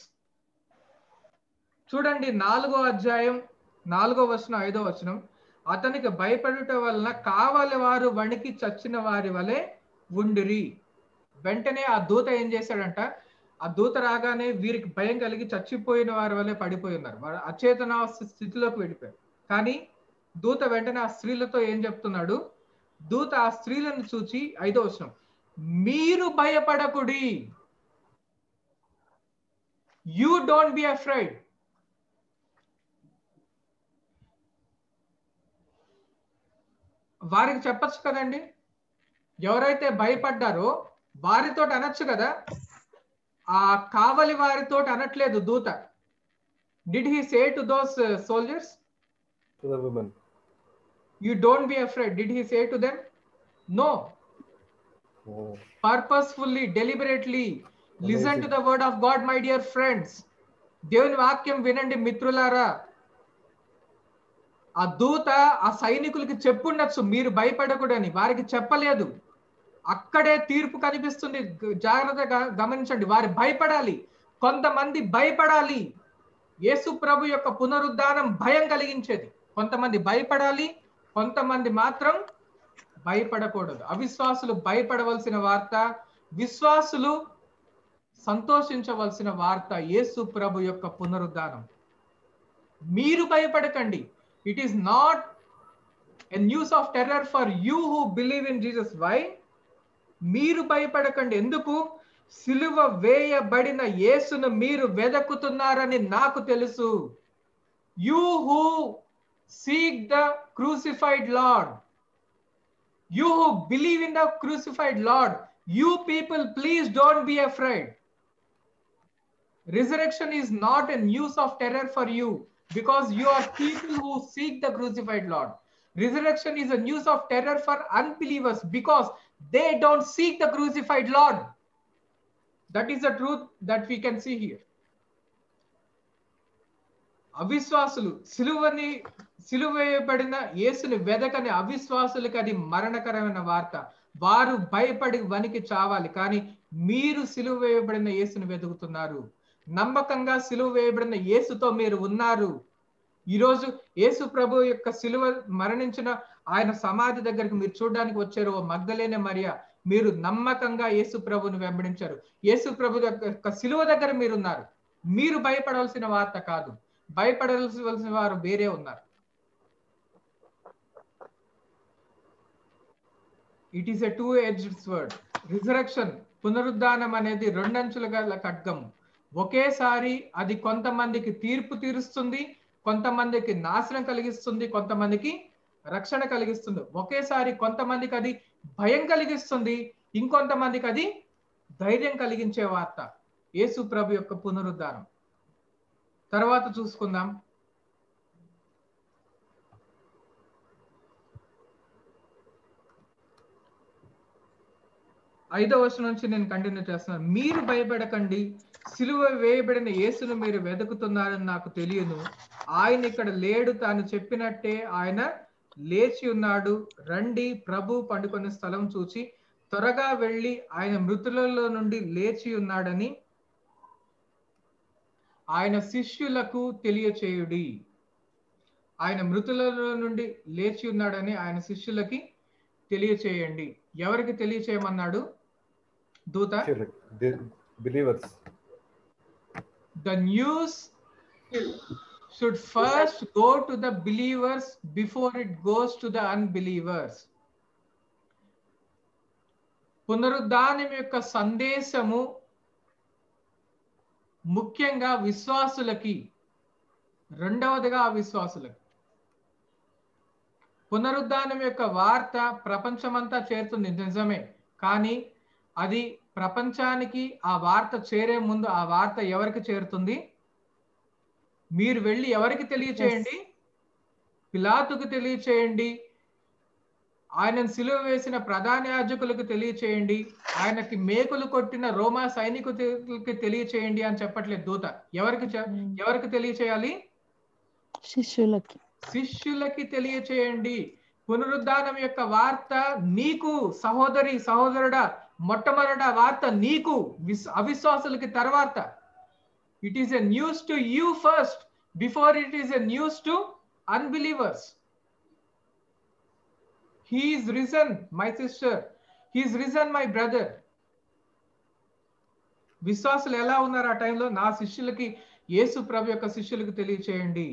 చూడండి 4వ అధ్యాయం 4వ వచనం 5వ వచనం, అతనికి భయపడుట వలన కావలి వారు వణికి చచ్చిన వారి వలె ఉండిరి. వెంటనే ఆ దూత ఏం చేశాడంట? ఆ దూత రాగానే వీరికి భయం కలిగి చచ్చిపోయిన వారి వలె పడిపోయి ఉన్నారు, వారు అచేతన స్థితిలోకి వెళ్ళిపోయారు. కానీ దూత వెంటనే ఆ స్త్రీలతో ఏం చెప్తున్నాడు? దూత ఆ స్త్రీలను చూచి 5వ వచనం, మీరు భయపడకుడి, యూ డోంట్ బి అఫ్రైడ్. వారికి చెప్పచ్చు కదండి, ఎవరైతే భయపడ్డారో వారితో అనొచ్చు కదా, ఆ కావలి వారితో అనట్లేదు దూత. Did he say to those soldiers, To the women. you don't be afraid? Did he say to them? No. Oh. Purposefully, deliberately listen to the word of God, my dear friends. దేవుని వాక్యం వినండి మిత్రులారా. ఆ దూత ఆ సైనికులకి చెప్పుండొచ్చు మీరు భయపడకూడని, వారికి చెప్పలేదు. అక్కడే తీర్పు కనిపిస్తుంది, జాగ్రత్తగా గమనించండి. వారు భయపడాలి, కొంతమంది భయపడాలి. యేసు ప్రభు యొక్క పునరుద్ధానం భయం కలిగించేది. కొంతమంది భయపడాలి, కొంతమంది మాత్రం భయపడకూడదు. అవిశ్వాసులు భయపడవలసిన వార్త, విశ్వాసులు సంతోషించవలసిన వార్త యేసు ప్రభు యొక్క పునరుద్ధానం. మీరు భయపడకండి. It is not a news of terror for you who believe in Jesus. Why? మీరు భయపడకండి. ఎందుకు? సిలువ వేయబడిన యేసును మీరు వెదకుతున్నారని నాకు తెలుసు. You who seek the crucified Lord, you who believe in the crucified Lord, you people please don't be afraid. Resurrection is not a news of terror for you, because you are people who seek the crucified Lord. Resurrection is a news of terror for unbelievers because they don't seek the crucified Lord. That is the truth that we can see here. అవిశ్వాసులు సిలువ వేయబడిన యేసుని వెదకని అవిశ్వాసులకు అది మరణకరమైన వార్త. వారు భయపడి వనికి చావాలి. కానీ మీరు సిలువ వేయబడిన యేసుని వెతుకుతున్నారు. నమ్మకంగా సిలువ వేయబడిన యేసుతో మీరు ఉన్నారు. ఈరోజు యేసు ప్రభు యొక్క సిలువ మరణించిన ఆయన సమాధి దగ్గరికి మీరు చూడడానికి వచ్చారు. ఓ మగ్దలేనే మరియా, మీరు నమ్మకంగా యేసు ప్రభుని వెంబడించారు. యేసు ప్రభు యొక్క సిలువ దగ్గర మీరున్నారు. మీరు భయపడాల్సిన వార్త కాదు, భయపడాల్సిన వారు వేరే ఉన్నారు. It is a 2-edged sword. Resurrection, పునరుద్ధానం అనేది రెండంచుల గల ఖడ్గము. ఒకేసారి అది కొంతమందికి తీర్పు తీరుస్తుంది, కొంతమందికి నాశనం కలిగిస్తుంది, కొంతమందికి రక్షణ కలిగిస్తుంది. ఒకేసారి కొంతమందికి అది భయం కలిగిస్తుంది, ఇంకొంతమందికి అది ధైర్యం కలిగించే వార్త యేసు ప్రభు యొక్క పునరుద్ధానం. తర్వాత చూసుకుందాం. 5వ వచనం నుంచి నేను కంటిన్యూ చేస్తున్నాను. మీరు భయపడకండి, సిలువ వేయబడిన యేసును మీరు వెతుకుతున్నారని నాకు తెలియను. ఆయన ఇక్కడ లేడు, తాను చెప్పినట్టే ఆయన లేచి ఉన్నాడు. రండి, ప్రభు పండుకొన్న స్థలం చూచి త్వరగా వెళ్ళి ఆయన మృతులలో నుండి లేచి ఉన్నాడని ఆయన శిష్యులకు తెలియచేయుడి. ఆయన మృతులలో నుండి లేచి ఉన్నాడని ఆయన శిష్యులకి తెలియచేయండి. ఎవరికి తెలియచేయమన్నాడు దూత? Believers. The news should first go to the believers before it goes to the unbelievers. పునరుద్ధానం యొక్క సందేశము ముఖ్యంగా విశ్వాసులకి, రెండవదిగా అవిశ్వాసులకి. పునరుద్ధానం యొక్క వార్త ప్రపంచమంతా చేరుతుంది, నిజమే. కానీ అది ప్రపంచానికి ఆ వార్త చేరే ముందు ఆ వార్త ఎవరికి చేరుతుంది? మీరు వెళ్ళి ఎవరికి తెలియచేయండి? పిలాతుకు తెలియచేయండి, ఆయనను సిలువ వేసిన ప్రధాన యాజకులకు తెలియచేయండి, ఆయనకి మేకులు కొట్టిన రోమా సైనికులకి తెలియచేయండి అని చెప్పట్లేదు దూత. ఎవరికి తెలియచేయాలి? శిష్యులకి తెలియచేయండి. పునరుద్ధానం యొక్క వార్త నీకు, సహోదరి సహోదరుడా, మొట్టమొదట వార్త నీకు, అవిశ్వాసులకి తర్వాత. It is a news to you first before it is a news to unbelievers. He is risen, my sister. He is risen, my brother. విశ్వాసులు ఎలా ఉన్నారు ఆ టైంలో? నా శిష్యులకి, యేసు ప్రభు యొక్క శిష్యులకు తెలియచేయండి.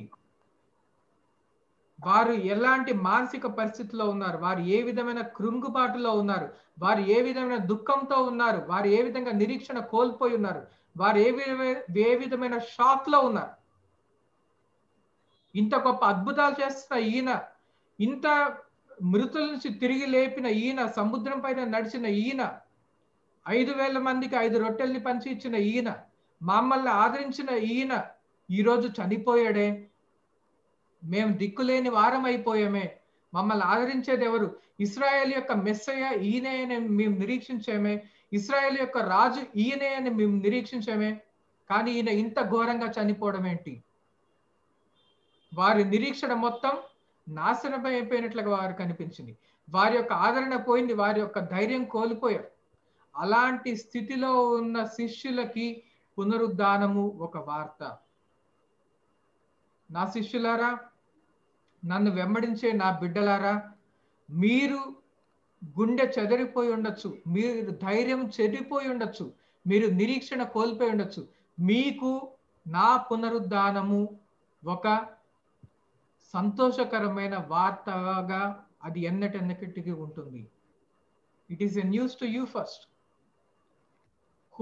వారు ఎలాంటి మానసిక పరిస్థితిలో ఉన్నారు, వారు ఏ విధమైన కృంగుబాటులో ఉన్నారు, వారు ఏ విధమైన దుఃఖంతో ఉన్నారు, వారు ఏ విధంగా నిరీక్షణ కోల్పోయి ఉన్నారు, వారు ఏ విధమైన షాక్ లో ఉన్నారు. ఇంత గొప్ప అద్భుతాలు చేస్తున్న ఈయన, ఇంత మృతుల నుంచి తిరిగి లేపిన ఈయన, సముద్రం పైన నడిచిన ఈయన, 5,000 మందికి 5 రొట్టెల్ని పంచి ఇచ్చిన ఈయన, మమ్మల్ని ఆదరించిన ఈయన ఈరోజు చనిపోయాడే. మేము దిక్కులేని వారం అయిపోయామే. మమ్మల్ని ఆదరించేది ఎవరు? ఇశ్రాయేల్ యొక్క మెస్సయ్య ఈయనే అని మేము నిరీక్షించామే. ఇశ్రాయేల్ యొక్క రాజు ఈయనే అని మేము నిరీక్షించామే. కానీ ఈయన ఇంత ఘోరంగా చనిపోవడం ఏంటి? వారి నిరీక్షణ మొత్తం నాశనమై అయిపోయినట్లుగా వారు కనిపించింది. వారి యొక్క ఆదరణ పోయింది, వారి యొక్క ధైర్యం కోల్పోయారు. అలాంటి స్థితిలో ఉన్న శిష్యులకి పునరుద్ధానము ఒక వార్త. నా శిష్యులారా, నన్ను వెంబడించే నా బిడ్డలారా, మీరు గుండె చెదిరిపోయి ఉండొచ్చు, మీరు ధైర్యం చెదిరిపోయి ఉండొచ్చు, మీరు నిరీక్షణ కోల్పోయి ఉండొచ్చు. మీకు నా పునరుద్ధానము ఒక సంతోషకరమైన వార్తగా అది ఎన్నటెన్నటికీ ఉంటుంది. It is a news to you first, who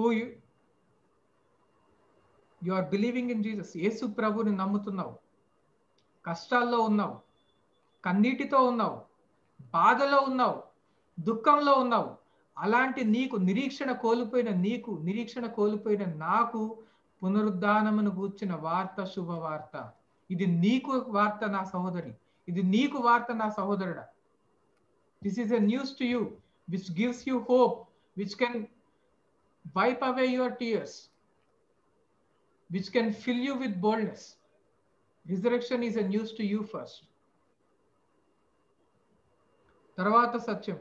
you are believing in Jesus. Yesu ప్రభుని నమ్ముతున్నావు, కష్టాల్లో ఉన్నావు, కన్నీటితో ఉన్నావు, బాధలో ఉన్నావు, దుఃఖంలో ఉన్నావు. అలాంటి నీకు, నిరీక్షణ కోల్పోయిన నాకు పునరుద్ధానమును గూర్చిన వార్త శుభవార్త. ఇది నీకు వార్త నా సహోదరి, ఇది నీకు వార్త నా సహోదరుడా. This is a news to you which gives you hope, which can wipe away your tears, which can fill you with boldness. Resurrection is a news to you first. తర్వాత సత్యం.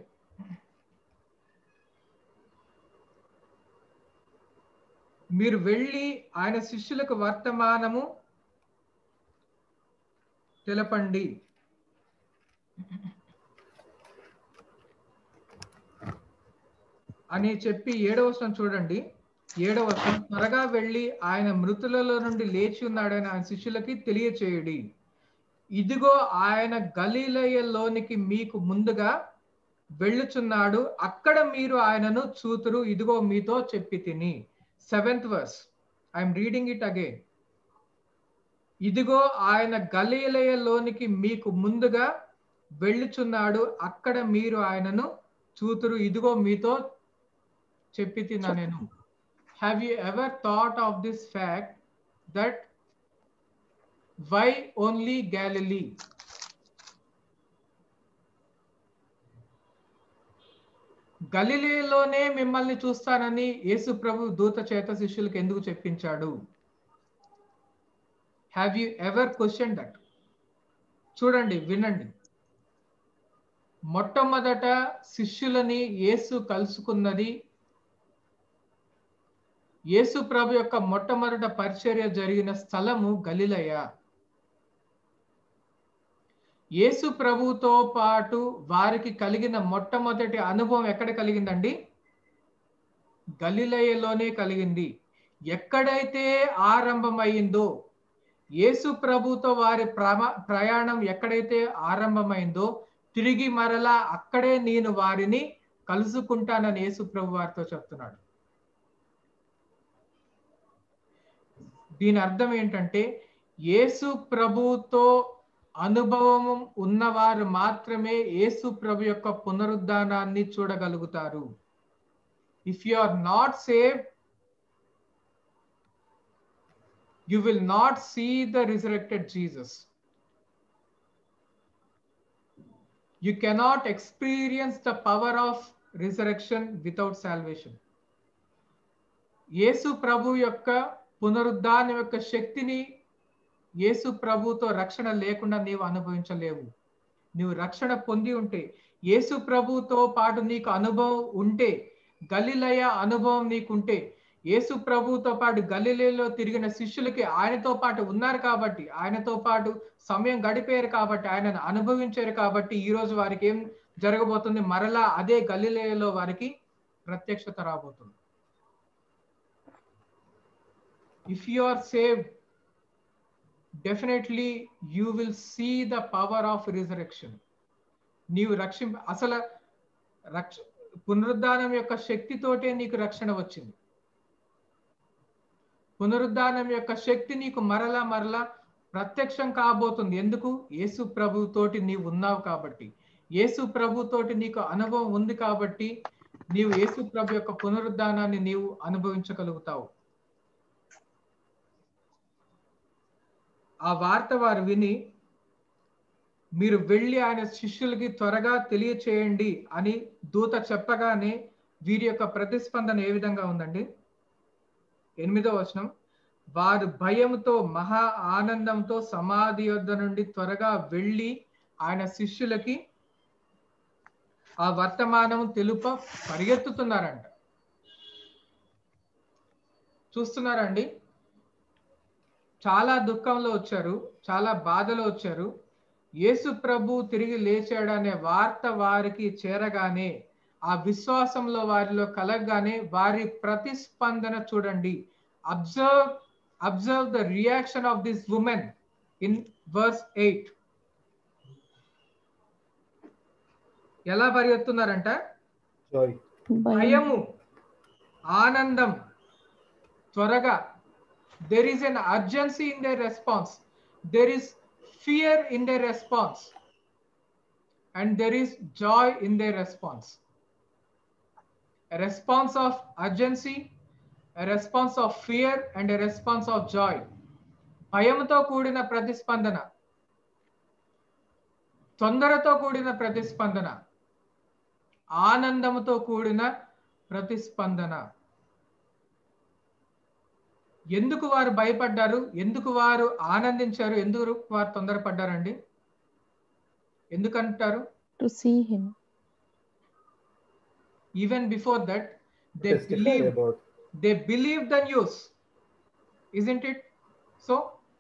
మీరు వెళ్ళి ఆయన శిష్యులకు వర్తమానము తెలపండి. అని చెప్పి 7వ వచనం చూడండి. 7వ వచనం, త్వరగా వెళ్ళి ఆయన మృతులలో నుండి లేచి ఉన్నాడని ఆయన శిష్యులకి తెలియచేయుడి. ఇదిగో ఆయన గలిలయలోనికి మీకు ముందుగా వెళ్ళుచున్నాడు, అక్కడ మీరు ఆయనను చూతురు, ఇదిగో మీతో చెప్పి తిని. 7th verse, I'm reading it again. ఇదిగో ఆయన గలిలయలోనికి మీకు ముందుగా వెళ్ళుచున్నాడు, అక్కడ మీరు ఆయనను చూతురు, ఇదిగో మీతో చెప్పి తిన్నా నేను. Have you ever thought of this fact that why only Galilee? గలిలయలోనే మిమ్మల్ని చూస్తానని యేసు ప్రభు దూత చేత శిష్యులకు ఎందుకు చెప్పించాడు? Have you ever question that? చూడండి, వినండి. మొట్టమొదట శిష్యులని యేసు కలుసుకున్నది, యేసు ప్రభు యొక్క మొట్టమొదట పరిచర్య జరిగిన స్థలము గలిలయ. యేసు ప్రభుతో పాటు వారికి కలిగిన మొట్టమొదటి అనుభవం ఎక్కడ కలిగిందండి? గలిలయలోనే కలిగింది. ఎక్కడైతే ఆరంభమైందో, యేసు ప్రభుతో వారి ప్రయాణం ఎక్కడైతే ఆరంభమైందో, తిరిగి మరలా అక్కడే నేను వారిని కలుసుకుంటానని యేసు ప్రభు వారితో చెప్తున్నాడు. దీని అర్థం ఏంటంటే, యేసు ప్రభుతో అనుభవం ఉన్నవారు మాత్రమే యేసు ప్రభు యొక్క పునరుద్ధానాన్ని చూడగలుగుతారు. If you are not saved, you will not see the resurrected Jesus. You cannot experience the power of resurrection without salvation. Yesu ప్రభు యొక్క పునరుద్ధానం యొక్క శక్తిని యేసు ప్రభుతో రక్షణ లేకుండా నీవు అనుభవించలేవు. నీవు రక్షణ పొంది ఉంటే, యేసు ప్రభుతో పాటు నీకు అనుభవం ఉంటే, గలిలయ అనుభవం నీకుంటే, యేసు ప్రభుతో పాటు గలిలయలో తిరిగిన శిష్యులకి ఆయనతో పాటు ఉన్నారు కాబట్టి, ఆయనతో పాటు సమయం గడిపారు కాబట్టి, ఆయనను అనుభవించారు కాబట్టి, ఈ రోజు వారికి ఏం జరగబోతుంది? మరలా అదే గలిలయలో వారికి ప్రత్యక్షత రాబోతుంది. If you are saved, definitely you will see the power of resurrection. నీవు అసలు పునరుద్ధానం యొక్క శక్తితోటే నీకు రక్షణ వచ్చింది. పునరుద్ధానం యొక్క శక్తి నీకు మరలా మరలా ప్రత్యక్షం కాబోతుంది. ఎందుకు? యేసు ప్రభుతోటి నీవు ఉన్నావు కాబట్టి, యేసు ప్రభుతోటి నీకు అనుభవం ఉంది కాబట్టి, నీవు యేసు ప్రభు యొక్క పునరుద్ధానాన్ని నీవు అనుభవించగలుగుతావు. ఆ వార్త వారు విని, మీరు వెళ్ళి ఆయన శిష్యులకి త్వరగా తెలియచేయండి అని దూత చెప్పగానే వీరి యొక్క ప్రతిస్పందన ఏ విధంగా ఉందండి? 8వ వచనం, వారు భయంతో మహా ఆనందంతో సమాధి యొద్ద నుండి త్వరగా వెళ్ళి ఆయన శిష్యులకి ఆ వర్తమానం తెలుప పరిగెత్తుతున్నారంట. చూస్తున్నారండి, చాలా దుఃఖంలో వచ్చారు, చాలా బాధలో వచ్చారు. యేసు ప్రభు తిరిగి లేచాడనే వార్త వారికి చేరగానే, ఆ విశ్వాసంలో వారిలో కలగగానే వారి ప్రతిస్పందన చూడండి. Observe the reaction of this women in verse 8. ఎలా పరిగెత్తున్నారంట? భయము, ఆనందం, త్వరగా. There is an urgency in their response. There is fear in their response. And there is joy in their response. A response of urgency, a response of fear, and a response of joy. భయంతో కూడిన ప్రతిస్పందన. తొందరతో కూడిన ప్రతిస్పందన, ఆనందముతో కూడిన ప్రతిస్పందన. ఎందుకు వారు భయపడ్డారు? ఎందుకు వారు ఆనందించారు? ఎందుకు వారు తొందరపడ్డారండి? ఎందుకంటారు? To see him. Even before that, Testify about. they believed the news, isn't it? So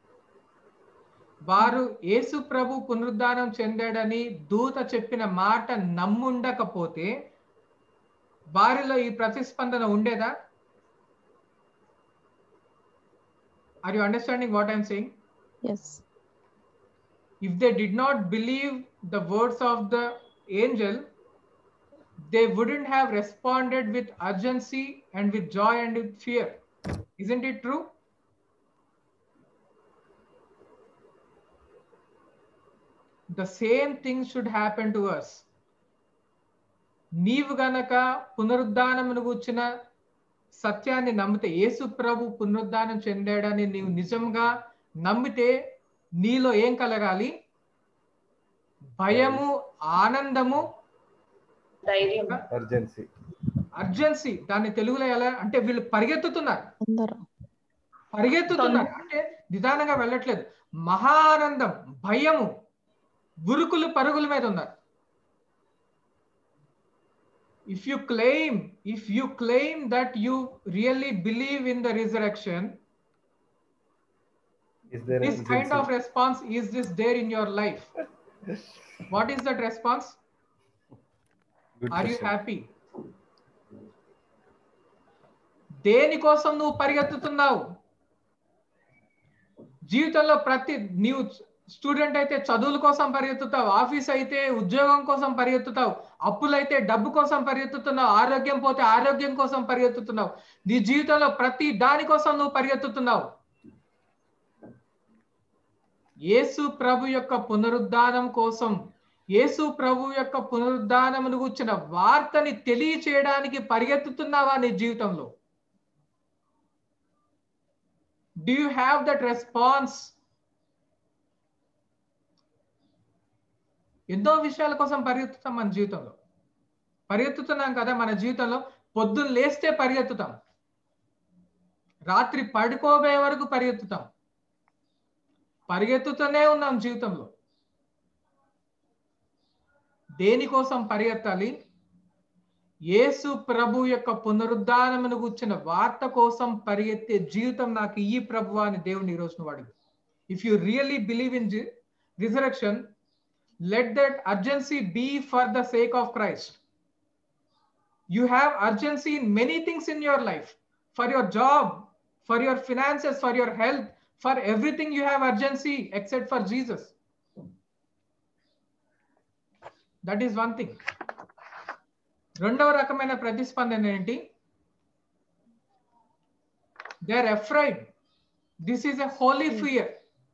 వారు యేసు ప్రభు పునరుద్ధానం చెందాడని దూత చెప్పిన మాట నమ్ముండకపోతే వారిలో ఈ ప్రతిస్పందన ఉండేదా? Are you understanding what I'm saying? Yes. If they did not believe the words of the angel, they wouldn't have responded with urgency and with joy and with fear. Isn't it true? The same thing should happen to us. నీవు గనక పునరుద్ధానమును గూర్చిన సత్యాన్ని నమ్మితే, యేసు ప్రభు పునరుద్ధానం చెందాడని నీవు నిజంగా నమ్మితే నీలో ఏం కలగాలి? భయము, ఆనందము, ధైర్యం, అర్జెన్సీ. దాన్ని తెలుగులో ఎలా అంటే, వీళ్ళు పరిగెత్తుతున్నారు అంటే నిదానంగా వెళ్ళట్లేదు. మహా ఆనందం, భయము, గురుకులు పరుగుల మీద ఉన్నారు. If you claim that you really believe in the resurrection, this kind of response is this there in your life? What is that response? Are you happy? దేని కోసం నువ్వు పరిగెత్తుతున్నావు? జీవితంలో నీవు స్టూడెంట్ అయితే చదువుల కోసం పరిగెత్తుతావు, ఆఫీస్ అయితే ఉద్యోగం కోసం పరిగెత్తుతావు, అప్పులైతే డబ్బు కోసం పరిగెత్తుతున్నావు, ఆరోగ్యం పోతే ఆరోగ్యం కోసం పరిగెత్తుతున్నావు. నీ జీవితంలో ప్రతి దాని కోసం నువ్వు పరిగెత్తుతున్నావు. యేసు ప్రభు యొక్క పునరుద్ధానం కోసం, యేసు ప్రభు యొక్క పునరుద్ధానమును గూర్చిన వార్తని తెలియచేయడానికి పరిగెత్తుతున్నావా నీ జీవితంలో? Do you have that response? ఎన్నో విషయాల కోసం పరిగెత్తుతాం మన జీవితంలో. పరిగెత్తుతున్నాం కదా మన జీవితంలో. పొద్దున్న లేస్తే పరిగెత్తుతాం, రాత్రి పడుకోబోయే వరకు పరిగెత్తుతాం, పరిగెత్తుతూనే ఉన్నాం జీవితంలో. దేనికోసం పరిగెత్తాలి? యేసు ప్రభు యొక్క పునరుద్ధానమును గూర్చిన వార్త కోసం పరిగెత్తే జీవితం నాకు ఈ ప్రభువా అని దేవుని ఈ రోజున వాడు. If you really believe in resurrection, let that urgency be for the sake of Christ. You have urgency in many things in your life. For your job, for your finances, for your health, for everything you have urgency except for Jesus. That is one thing. రెండవ రకమైన ప్రతిస్పందన ఏంటి? They are afraid. This is a holy fear.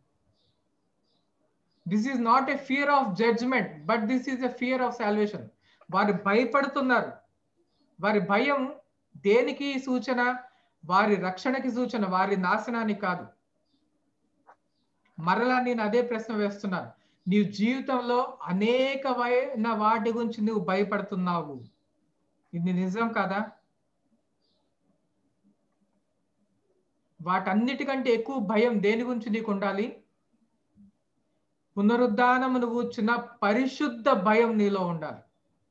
This is not a fear of judgment, but this is a fear of salvation. వారు భయపడుతున్నారు. వారి భయం దేనికి సూచన? వారి రక్షణకి సూచన, వారి నాశనానికి కాదు. మరలా నేను అదే ప్రశ్న వేస్తున్నాను. నీ జీవితంలో అనేకమైన వాటి గురించి నువ్వు భయపడుతున్నావు. ఇది నిజం కాదా? వాటన్నిటికంటే ఎక్కువ భయం దేని గురించి నీకు ఉండాలి? పునరుద్ధానమును గూర్చిన పరిశుద్ధ భయం నీలో ఉండాలి.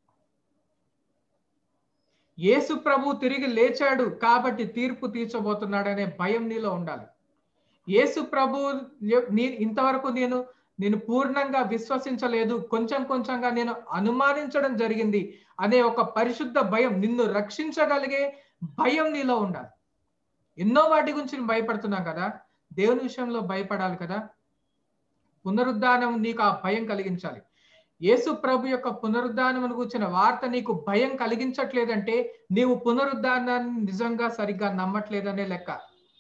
యేసు ప్రభు తిరిగి లేచాడు కాబట్టి తీర్పు తీర్చబోతున్నాడనే భయం నీలో ఉండాలి. యేసు ప్రభు ఇంతవరకు నేను పూర్ణంగా విశ్వసించలేదు, కొంచెం కొంచెంగా నేను అనుమానించడం జరిగింది అనే ఒక పరిశుద్ధ భయం, నిన్ను రక్షించగలిగే భయం నీలో ఉండాలి. ఎన్నో వాటి గురించి భయపడుతున్నాం కదా, దేవుని విషయంలో భయపడాలి కదా. పునరుద్ధానం నీకు ఆ భయం కలిగించాలి. యేసు ప్రభు యొక్క పునరుద్ధానమును గురించిన వార్త నీకు భయం కలిగించట్లేదంటే నీవు పునరుద్ధానాన్ని నిజంగా సరిగ్గా నమ్మట్లేదనే లెక్క.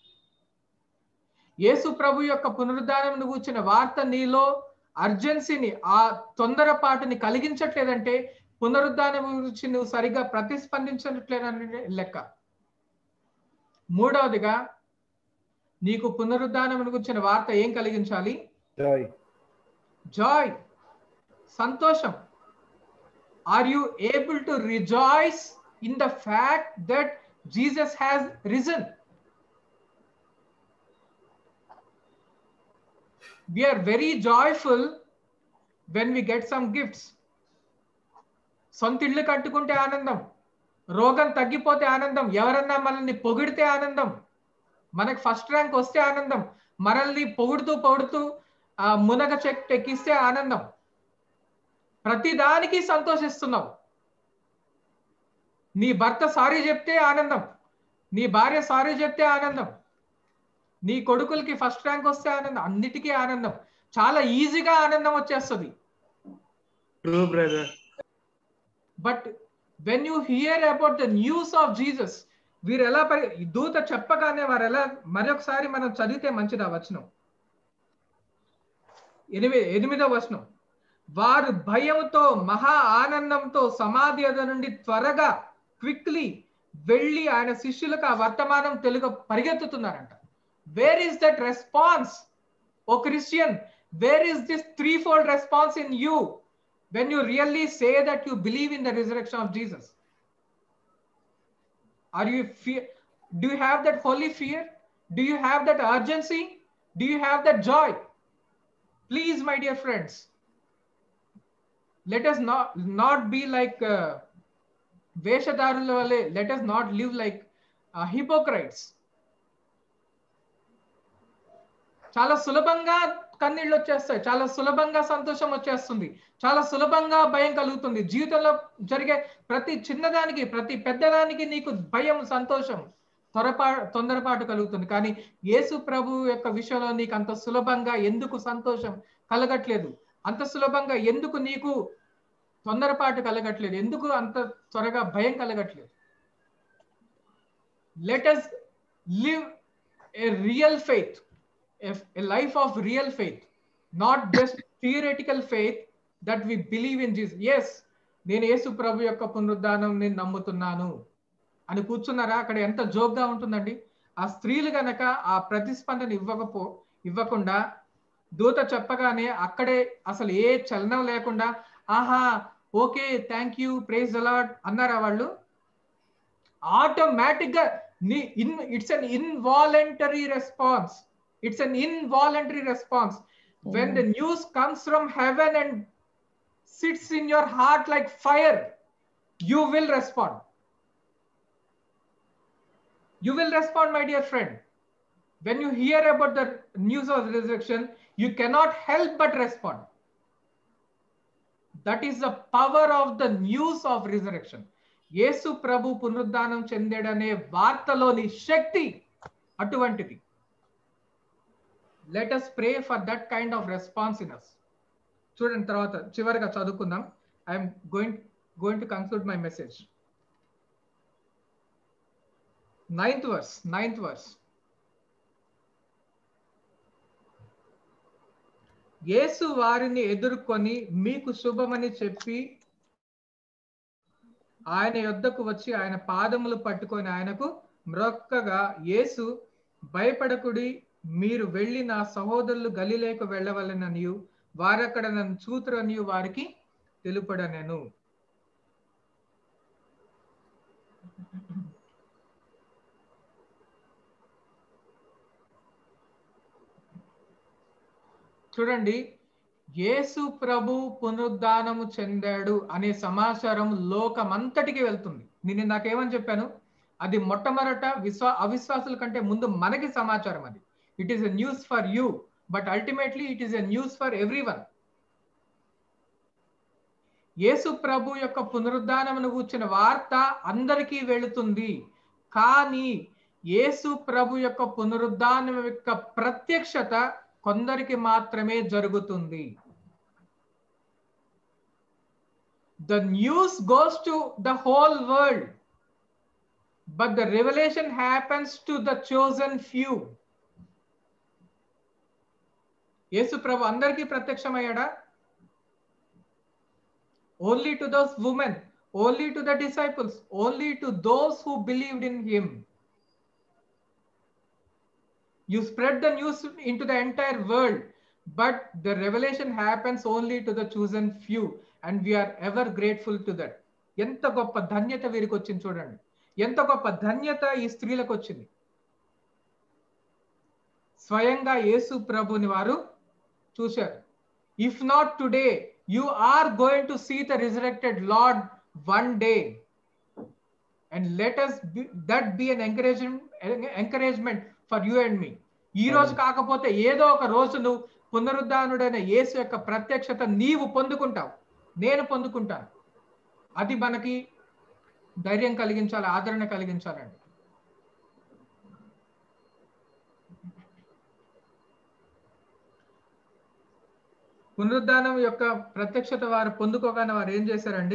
యేసు ప్రభు యొక్క పునరుద్ధానమును గురించిన వార్త నీలో అర్జెన్సీని, ఆ తొందరపాటుని కలిగించట్లేదంటే పునరుద్ధానం గురించి నువ్వు సరిగ్గా ప్రతిస్పందించట్లేదనే లెక్క. మూడవదిగా, నీకు పునరుద్ధానమును గురించిన వార్త ఏం కలిగించాలి? Joy. జాయ్, సంతోషం. Are you able to rejoice in the fact that Jesus has risen? We are very joyful when we get some gifts. సొంత ఇల్లు కట్టుకుంటే ఆనందం, రోగం తగ్గిపోతే ఆనందం, ఎవరన్నా మనల్ని పొగిడితే ఆనందం, మనకు ఫస్ట్ ర్యాంక్ వస్తే ఆనందం, మనల్ని పొగుడుతూ మునగ చెట్టు ఎక్కిస్తే ఆనందం. ప్రతిదానికి సంతోషిస్తున్నావు. నీ భర్త సారీ చెప్తే ఆనందం, నీ భార్య సారీ చెప్తే ఆనందం, నీ కొడుకులకి ఫస్ట్ ర్యాంక్ వస్తే ఆనందం, అన్నిటికీ ఆనందం. చాలా ఈజీగా ఆనందం వచ్చేస్తుంది. True, brother. But when you hear about the news of Jesus, వీరు ఎలా దూత చెప్పగానే వారు ఎలా, మరొకసారి మనం చదివితే మంచిది ఆ వచనం, 8వ వచనం. వారు భయంతో మహా ఆనందంతో సమాధి ఎదుట నుండి త్వరగా క్విక్లీ వెళ్ళి ఆయన శిష్యులకు ఆ వర్తమానం పరిగెత్తుతున్నారంట. Where is that response? O Christian, where is this threefold response in you when you really say that you believe in the resurrection of Jesus? Are you fear? Do you have that holy fear? Do you have that urgency? Do you have that joy? Please, my dear friends, let us not be like Veshadarula wale. Let us not live like hypocrites. చాలా సులభంగా కన్నీళ్ళు వచ్చేస్తాయి, చాలా సులభంగా సంతోషం వచ్చేస్తుంది, చాలా సులభంగా భయం కలుగుతుంది. జీవితంలో జరిగే ప్రతి చిన్నదానికి, ప్రతి పెద్దదానికి నీకు భయం, సంతోషం, తొందరపాటు కలుగుతుంది. కానీ యేసు ప్రభు యొక్క విషయంలో నీకు అంత సులభంగా ఎందుకు సంతోషం కలగట్లేదు? అంత సులభంగా ఎందుకు నీకు తొందరపాటు కలగట్లేదు? ఎందుకు అంత త్వరగా భయం కలగట్లేదు? Let us live a real faith, a life of real faith, not just theoretical faith that we believe in Jesus. Yes, నేను యేసు ప్రభు యొక్క పునరుద్ధానం నేను నమ్ముతున్నాను అని కూర్చున్నారా? అక్కడ ఎంత జోక్గా ఉంటుందండి. ఆ స్త్రీలు గనక ఆ ప్రతిస్పందన ఇవ్వకుండా దూత చెప్పగానే అక్కడే అసలు ఏ చలనం లేకుండా ఆహా okay thank you praise the lord అన్నారా వాళ్ళు? ఆటోమేటిక్ గా it's an involuntary response. It's an involuntary response. When the news comes from heaven and sits in your heart like fire, you will respond. You will respond, my dear friend. When you hear about the news of the resurrection, you cannot help but respond. That is the power of the news of resurrection. Yesu ప్రభు పునరుద్ధానం చెందాడనే వార్తలోని శక్తి అటువంటిది. Let us pray for that kind of response in us. చూడండి, తర్వాత చివరిగా చదువుకుందాం. I am going to conclude my message. 9th verse. యేసు వారిని ఎదుర్కొని మీకు శుభమని చెప్పి ఆయన యొద్దకు వచ్చి ఆయన పాదములు పట్టుకొని ఆయనకు మ్రొక్కగా, యేసు భయపడకుడి, మీరు వెళ్ళి నా సహోదరులు గలిలేకు వెళ్ళవలెననియు వారక్కడ నన్ను చూతురనియు వారికి తెలుపడనెను. చూడండి, యేసు ప్రభు పునరుద్ధానము చెందాడు అనే సమాచారం లోకమంతటికి వెళ్తుంది. నేను నాకేమని చెప్పాను? అది మొట్టమొదట అవిశ్వాసుల కంటే ముందు మనకి సమాచారం. అది it is a news for you, but ultimately it is a news for everyone. Yesu ప్రభు యొక్క పునరుద్ధానమును గూర్చిన వార్త అందరికీ వెళుతుంది, కానీ యేసు ప్రభు యొక్క పునరుద్ధానం యొక్క ప్రత్యక్షత కొందరికి మాత్రమే జరుగుతుంది. The news goes to the whole world, but the revelation happens to the chosen few. యేసు ప్రభు అందరికీ ప్రత్యక్షమయ్యాడా? Only to those women, only to the disciples, only to those who believed in him. You spread the news into the entire world, but the revelation happens only to the chosen few, and we are ever grateful to that. ఎంత గొప్ప ధన్యత వీరికి వచ్చింది చూడండి, ఎంత గొప్ప ధన్యత ఈ స్త్రీలకు వచ్చింది. స్వయంగా యేసు ప్రభుని వారు చూశారు. If not today, you are going to see the resurrected lord one day, and let us that be an encouragement for you and me. ఈ రోజు కాకపోతే ఏదో ఒక రోజు నువ్వు పునరుద్ధానుడైన యేసు యొక్క ప్రత్యక్షత నీవు పొందుకుంటావు, నేను పొందుకుంటాను. అది మనకి ధైర్యం కలిగించాలి, ఆదరణ కలిగించాలండి. పునరుద్ధానం యొక్క ప్రత్యక్షత వారు పొందుకోగానే వారు ఏం చేశారండి?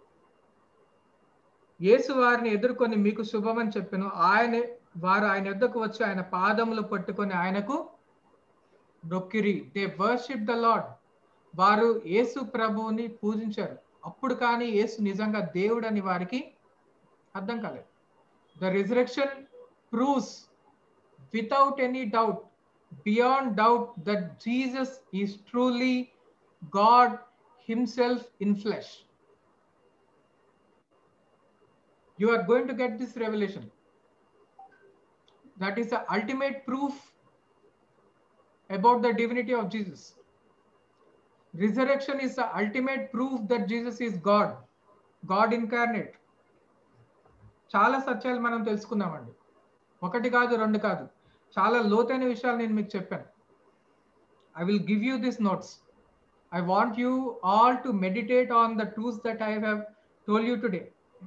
యేసు వారిని ఎదుర్కొని మీకు శుభమని చెప్పాను. వారు ఆయన యొద్దకు వచ్చి ఆయన పాదములు పట్టుకొని ఆయనకు మొక్కిరి. They worship the lord. వారు యేసు ప్రభువుని పూజించారు. అప్పుడు కానీ యేసు నిజంగా దేవుడు అని వారికి అర్థం కాలేదు. The resurrection proves without any doubt, beyond doubt, that Jesus is truly God himself in flesh. You are going to get this revelation. That is the ultimate proof about the divinity of Jesus. Resurrection is the ultimate proof that Jesus is God, God incarnate. చాలా సత్యాలు మనం తెలుసుకున్నామండి. ఒకటి కాదు, రెండు కాదు, చాలా లోతైన విషయాలు నేను మీకు చెప్పాను. I will give you these notes. I want you all to meditate on the truths that I have told you today.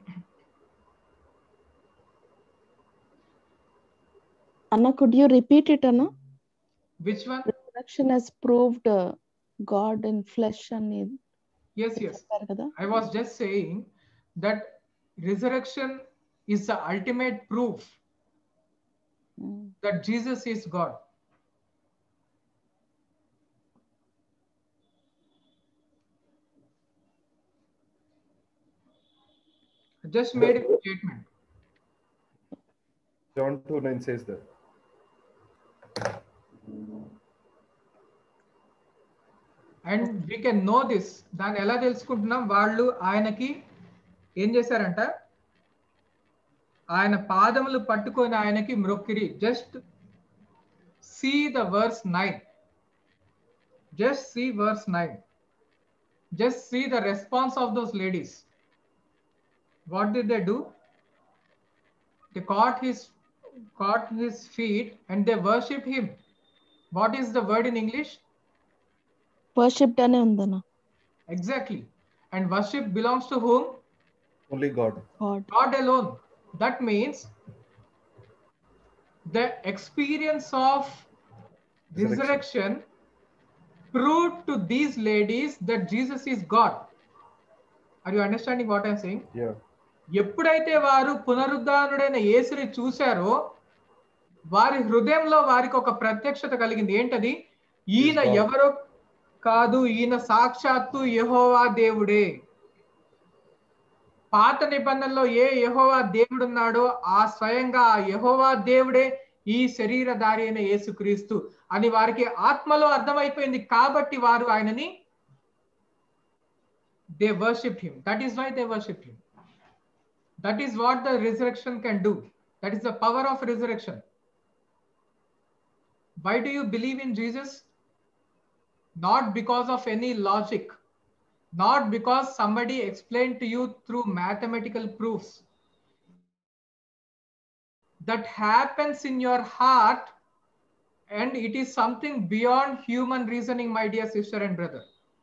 Anna, could you repeat it, Anna? Which one? Resurrection has proved God in flesh and in. Yes. I was just saying that resurrection is the ultimate proof that Jesus is God. I just made a statement. John 2:9 says that. And we can know this. దాన్ని ఎలా తెలుసుకుంటున్నాం? వాళ్ళు ఆయనకి ఏం చేశారంట? ఆయన పాదములు పట్టుకొని ఆయనకి మ్రొక్కిరి. Just see the verse 9. Just see verse 9. Just see the response of those ladies. What did they do? They caught his feet and they worshipped him. What is the word in English? Worshipped ane undana. Exactly. And worship belongs to whom? Only God. God alone. That means the experience of resurrection proved to these ladies that Jesus is God. Are you understanding what I'm saying? Yeah. ఎప్పుడైతే వారు పునరుద్ధానుడైన యేసుని చూశారో వారి హృదయంలో వారికి ఒక ప్రత్యక్షత కలిగింది. ఏంటది? ఈయన ఎవరో కాదు, ఈయన సాక్షాత్తు యెహోవా దేవుడే. పాత నిబంధనలో ఏ యెహోవా దేవుడు ఉన్నాడో ఆ స్వయంగా ఆ యెహోవా దేవుడే ఈ శరీరధారి అయిన యేసుక్రీస్తు అని వారికి ఆత్మలో అర్థమైపోయింది. కాబట్టి వారు ఆయనని they worshipped him. That is why they worshipped him. That is what the resurrection can do. That is the power of resurrection. Why do you believe in Jesus? Not because of any logic, not because somebody explained to you through mathematical proofs. That happens in your heart, and it is something beyond human reasoning, my dear sister and brother.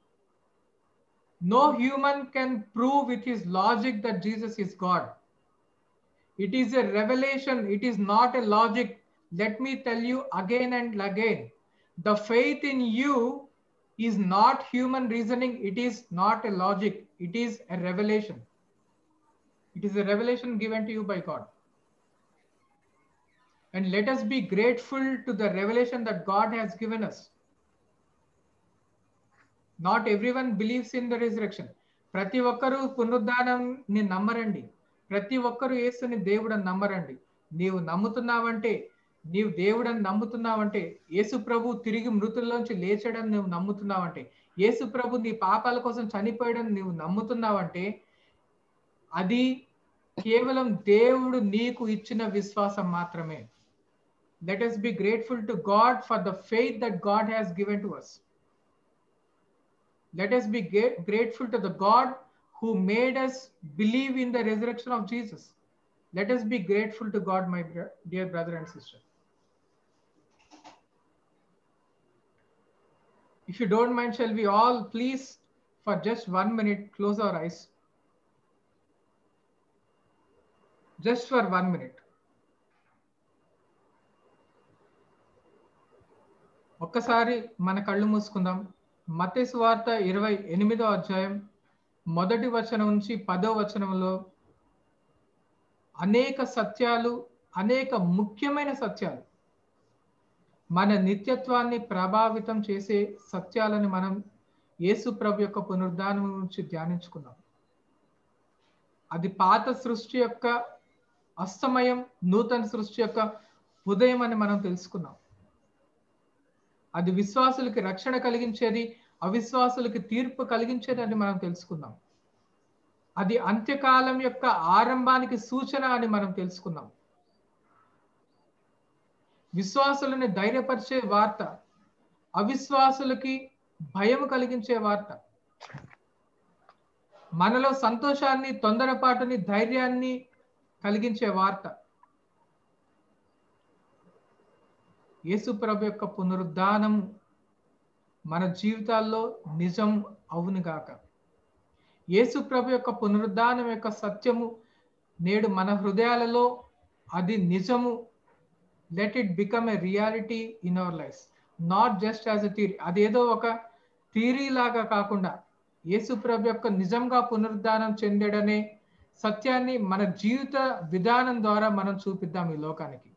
No human can prove with his logic that Jesus is God. It is a revelation. It is not a logic. Let me tell you again and again. The faith in you is not human reasoning. It is not a logic. It is a revelation. It is a revelation given to you by God. And let us be grateful to the revelation that God has given us. Not everyone believes in the resurrection. ప్రతి ఒక్కరూ పునరుద్ధానాన్ని నమ్మరండి. ప్రతి ఒక్కరూ యేసుని దేవుడు అని నమ్మరండి. నీవు నమ్ముతున్నావంటే నీవు దేవుడని నమ్ముతున్నావంటే, యేసు ప్రభు తిరిగి మృతుల్లోంచి లేచాడని నువ్వు నమ్ముతున్నావంటే, యేసు ప్రభు నీ పాపాల కోసం చనిపోయాడని నువ్వు నమ్ముతున్నావంటే, అది కేవలం దేవుడు నీకు ఇచ్చిన విశ్వాసం మాత్రమే. Let us be grateful to God for the faith that God has given to us. Let us be grateful to the God who made us believe in the resurrection of Jesus. Let us be grateful to God, my dear brother and sister. If you don't mind, shall we all please, for just 1 minute, close our eyes? Just for 1 minute. ఒక్కసారి మన కళ్ళు మూసుకుందాం. మత్తయి సువార్త 28వ అధ్యాయం 1వ వచనం నుంచి 10వ వచనంలో అనేక సత్యాలు, అనేక ముఖ్యమైన సత్యాలు, మన నిత్యత్వాన్ని ప్రభావితం చేసే సత్యాలను మనం యేసు ప్రభు యొక్క పునరుద్ధానం నుంచి ధ్యానించుకున్నాం. అది పాత సృష్టి యొక్క అస్తమయం, నూతన సృష్టి యొక్క ఉదయం అని మనం తెలుసుకున్నాం. అది విశ్వాసులకి రక్షణ కలిగించేది, అవిశ్వాసులకి తీర్పు కలిగించేది అని మనం తెలుసుకున్నాం. అది అంత్యకాలం యొక్క ఆరంభానికి సూచన అని మనం తెలుసుకున్నాం. విశ్వాసులని ధైర్యపరిచే వార్త, అవిశ్వాసులకి భయం కలిగించే వార్త, మనలో సంతోషాన్ని, తొందరపాటుని, ధైర్యాన్ని కలిగించే వార్త. యేసు ప్రభు యొక్క పునరుద్ధానం మన జీవితాల్లో నిజం అవునుగాక. యేసు ప్రభు యొక్క పునరుద్ధానం యొక్క సత్యము నేడు మన హృదయాలలో అది నిజము. Let it become a reality in our life, not just as a theory. అదేదో ఒక థియరీ లాగా కాకుండా యేసు ప్రభు యొక్క నిజంగా పునరుద్ధానం చెందాడనే సత్యాన్ని మన జీవిత విధానం ద్వారా మనం చూపిద్దాం ఈ లోకానికి.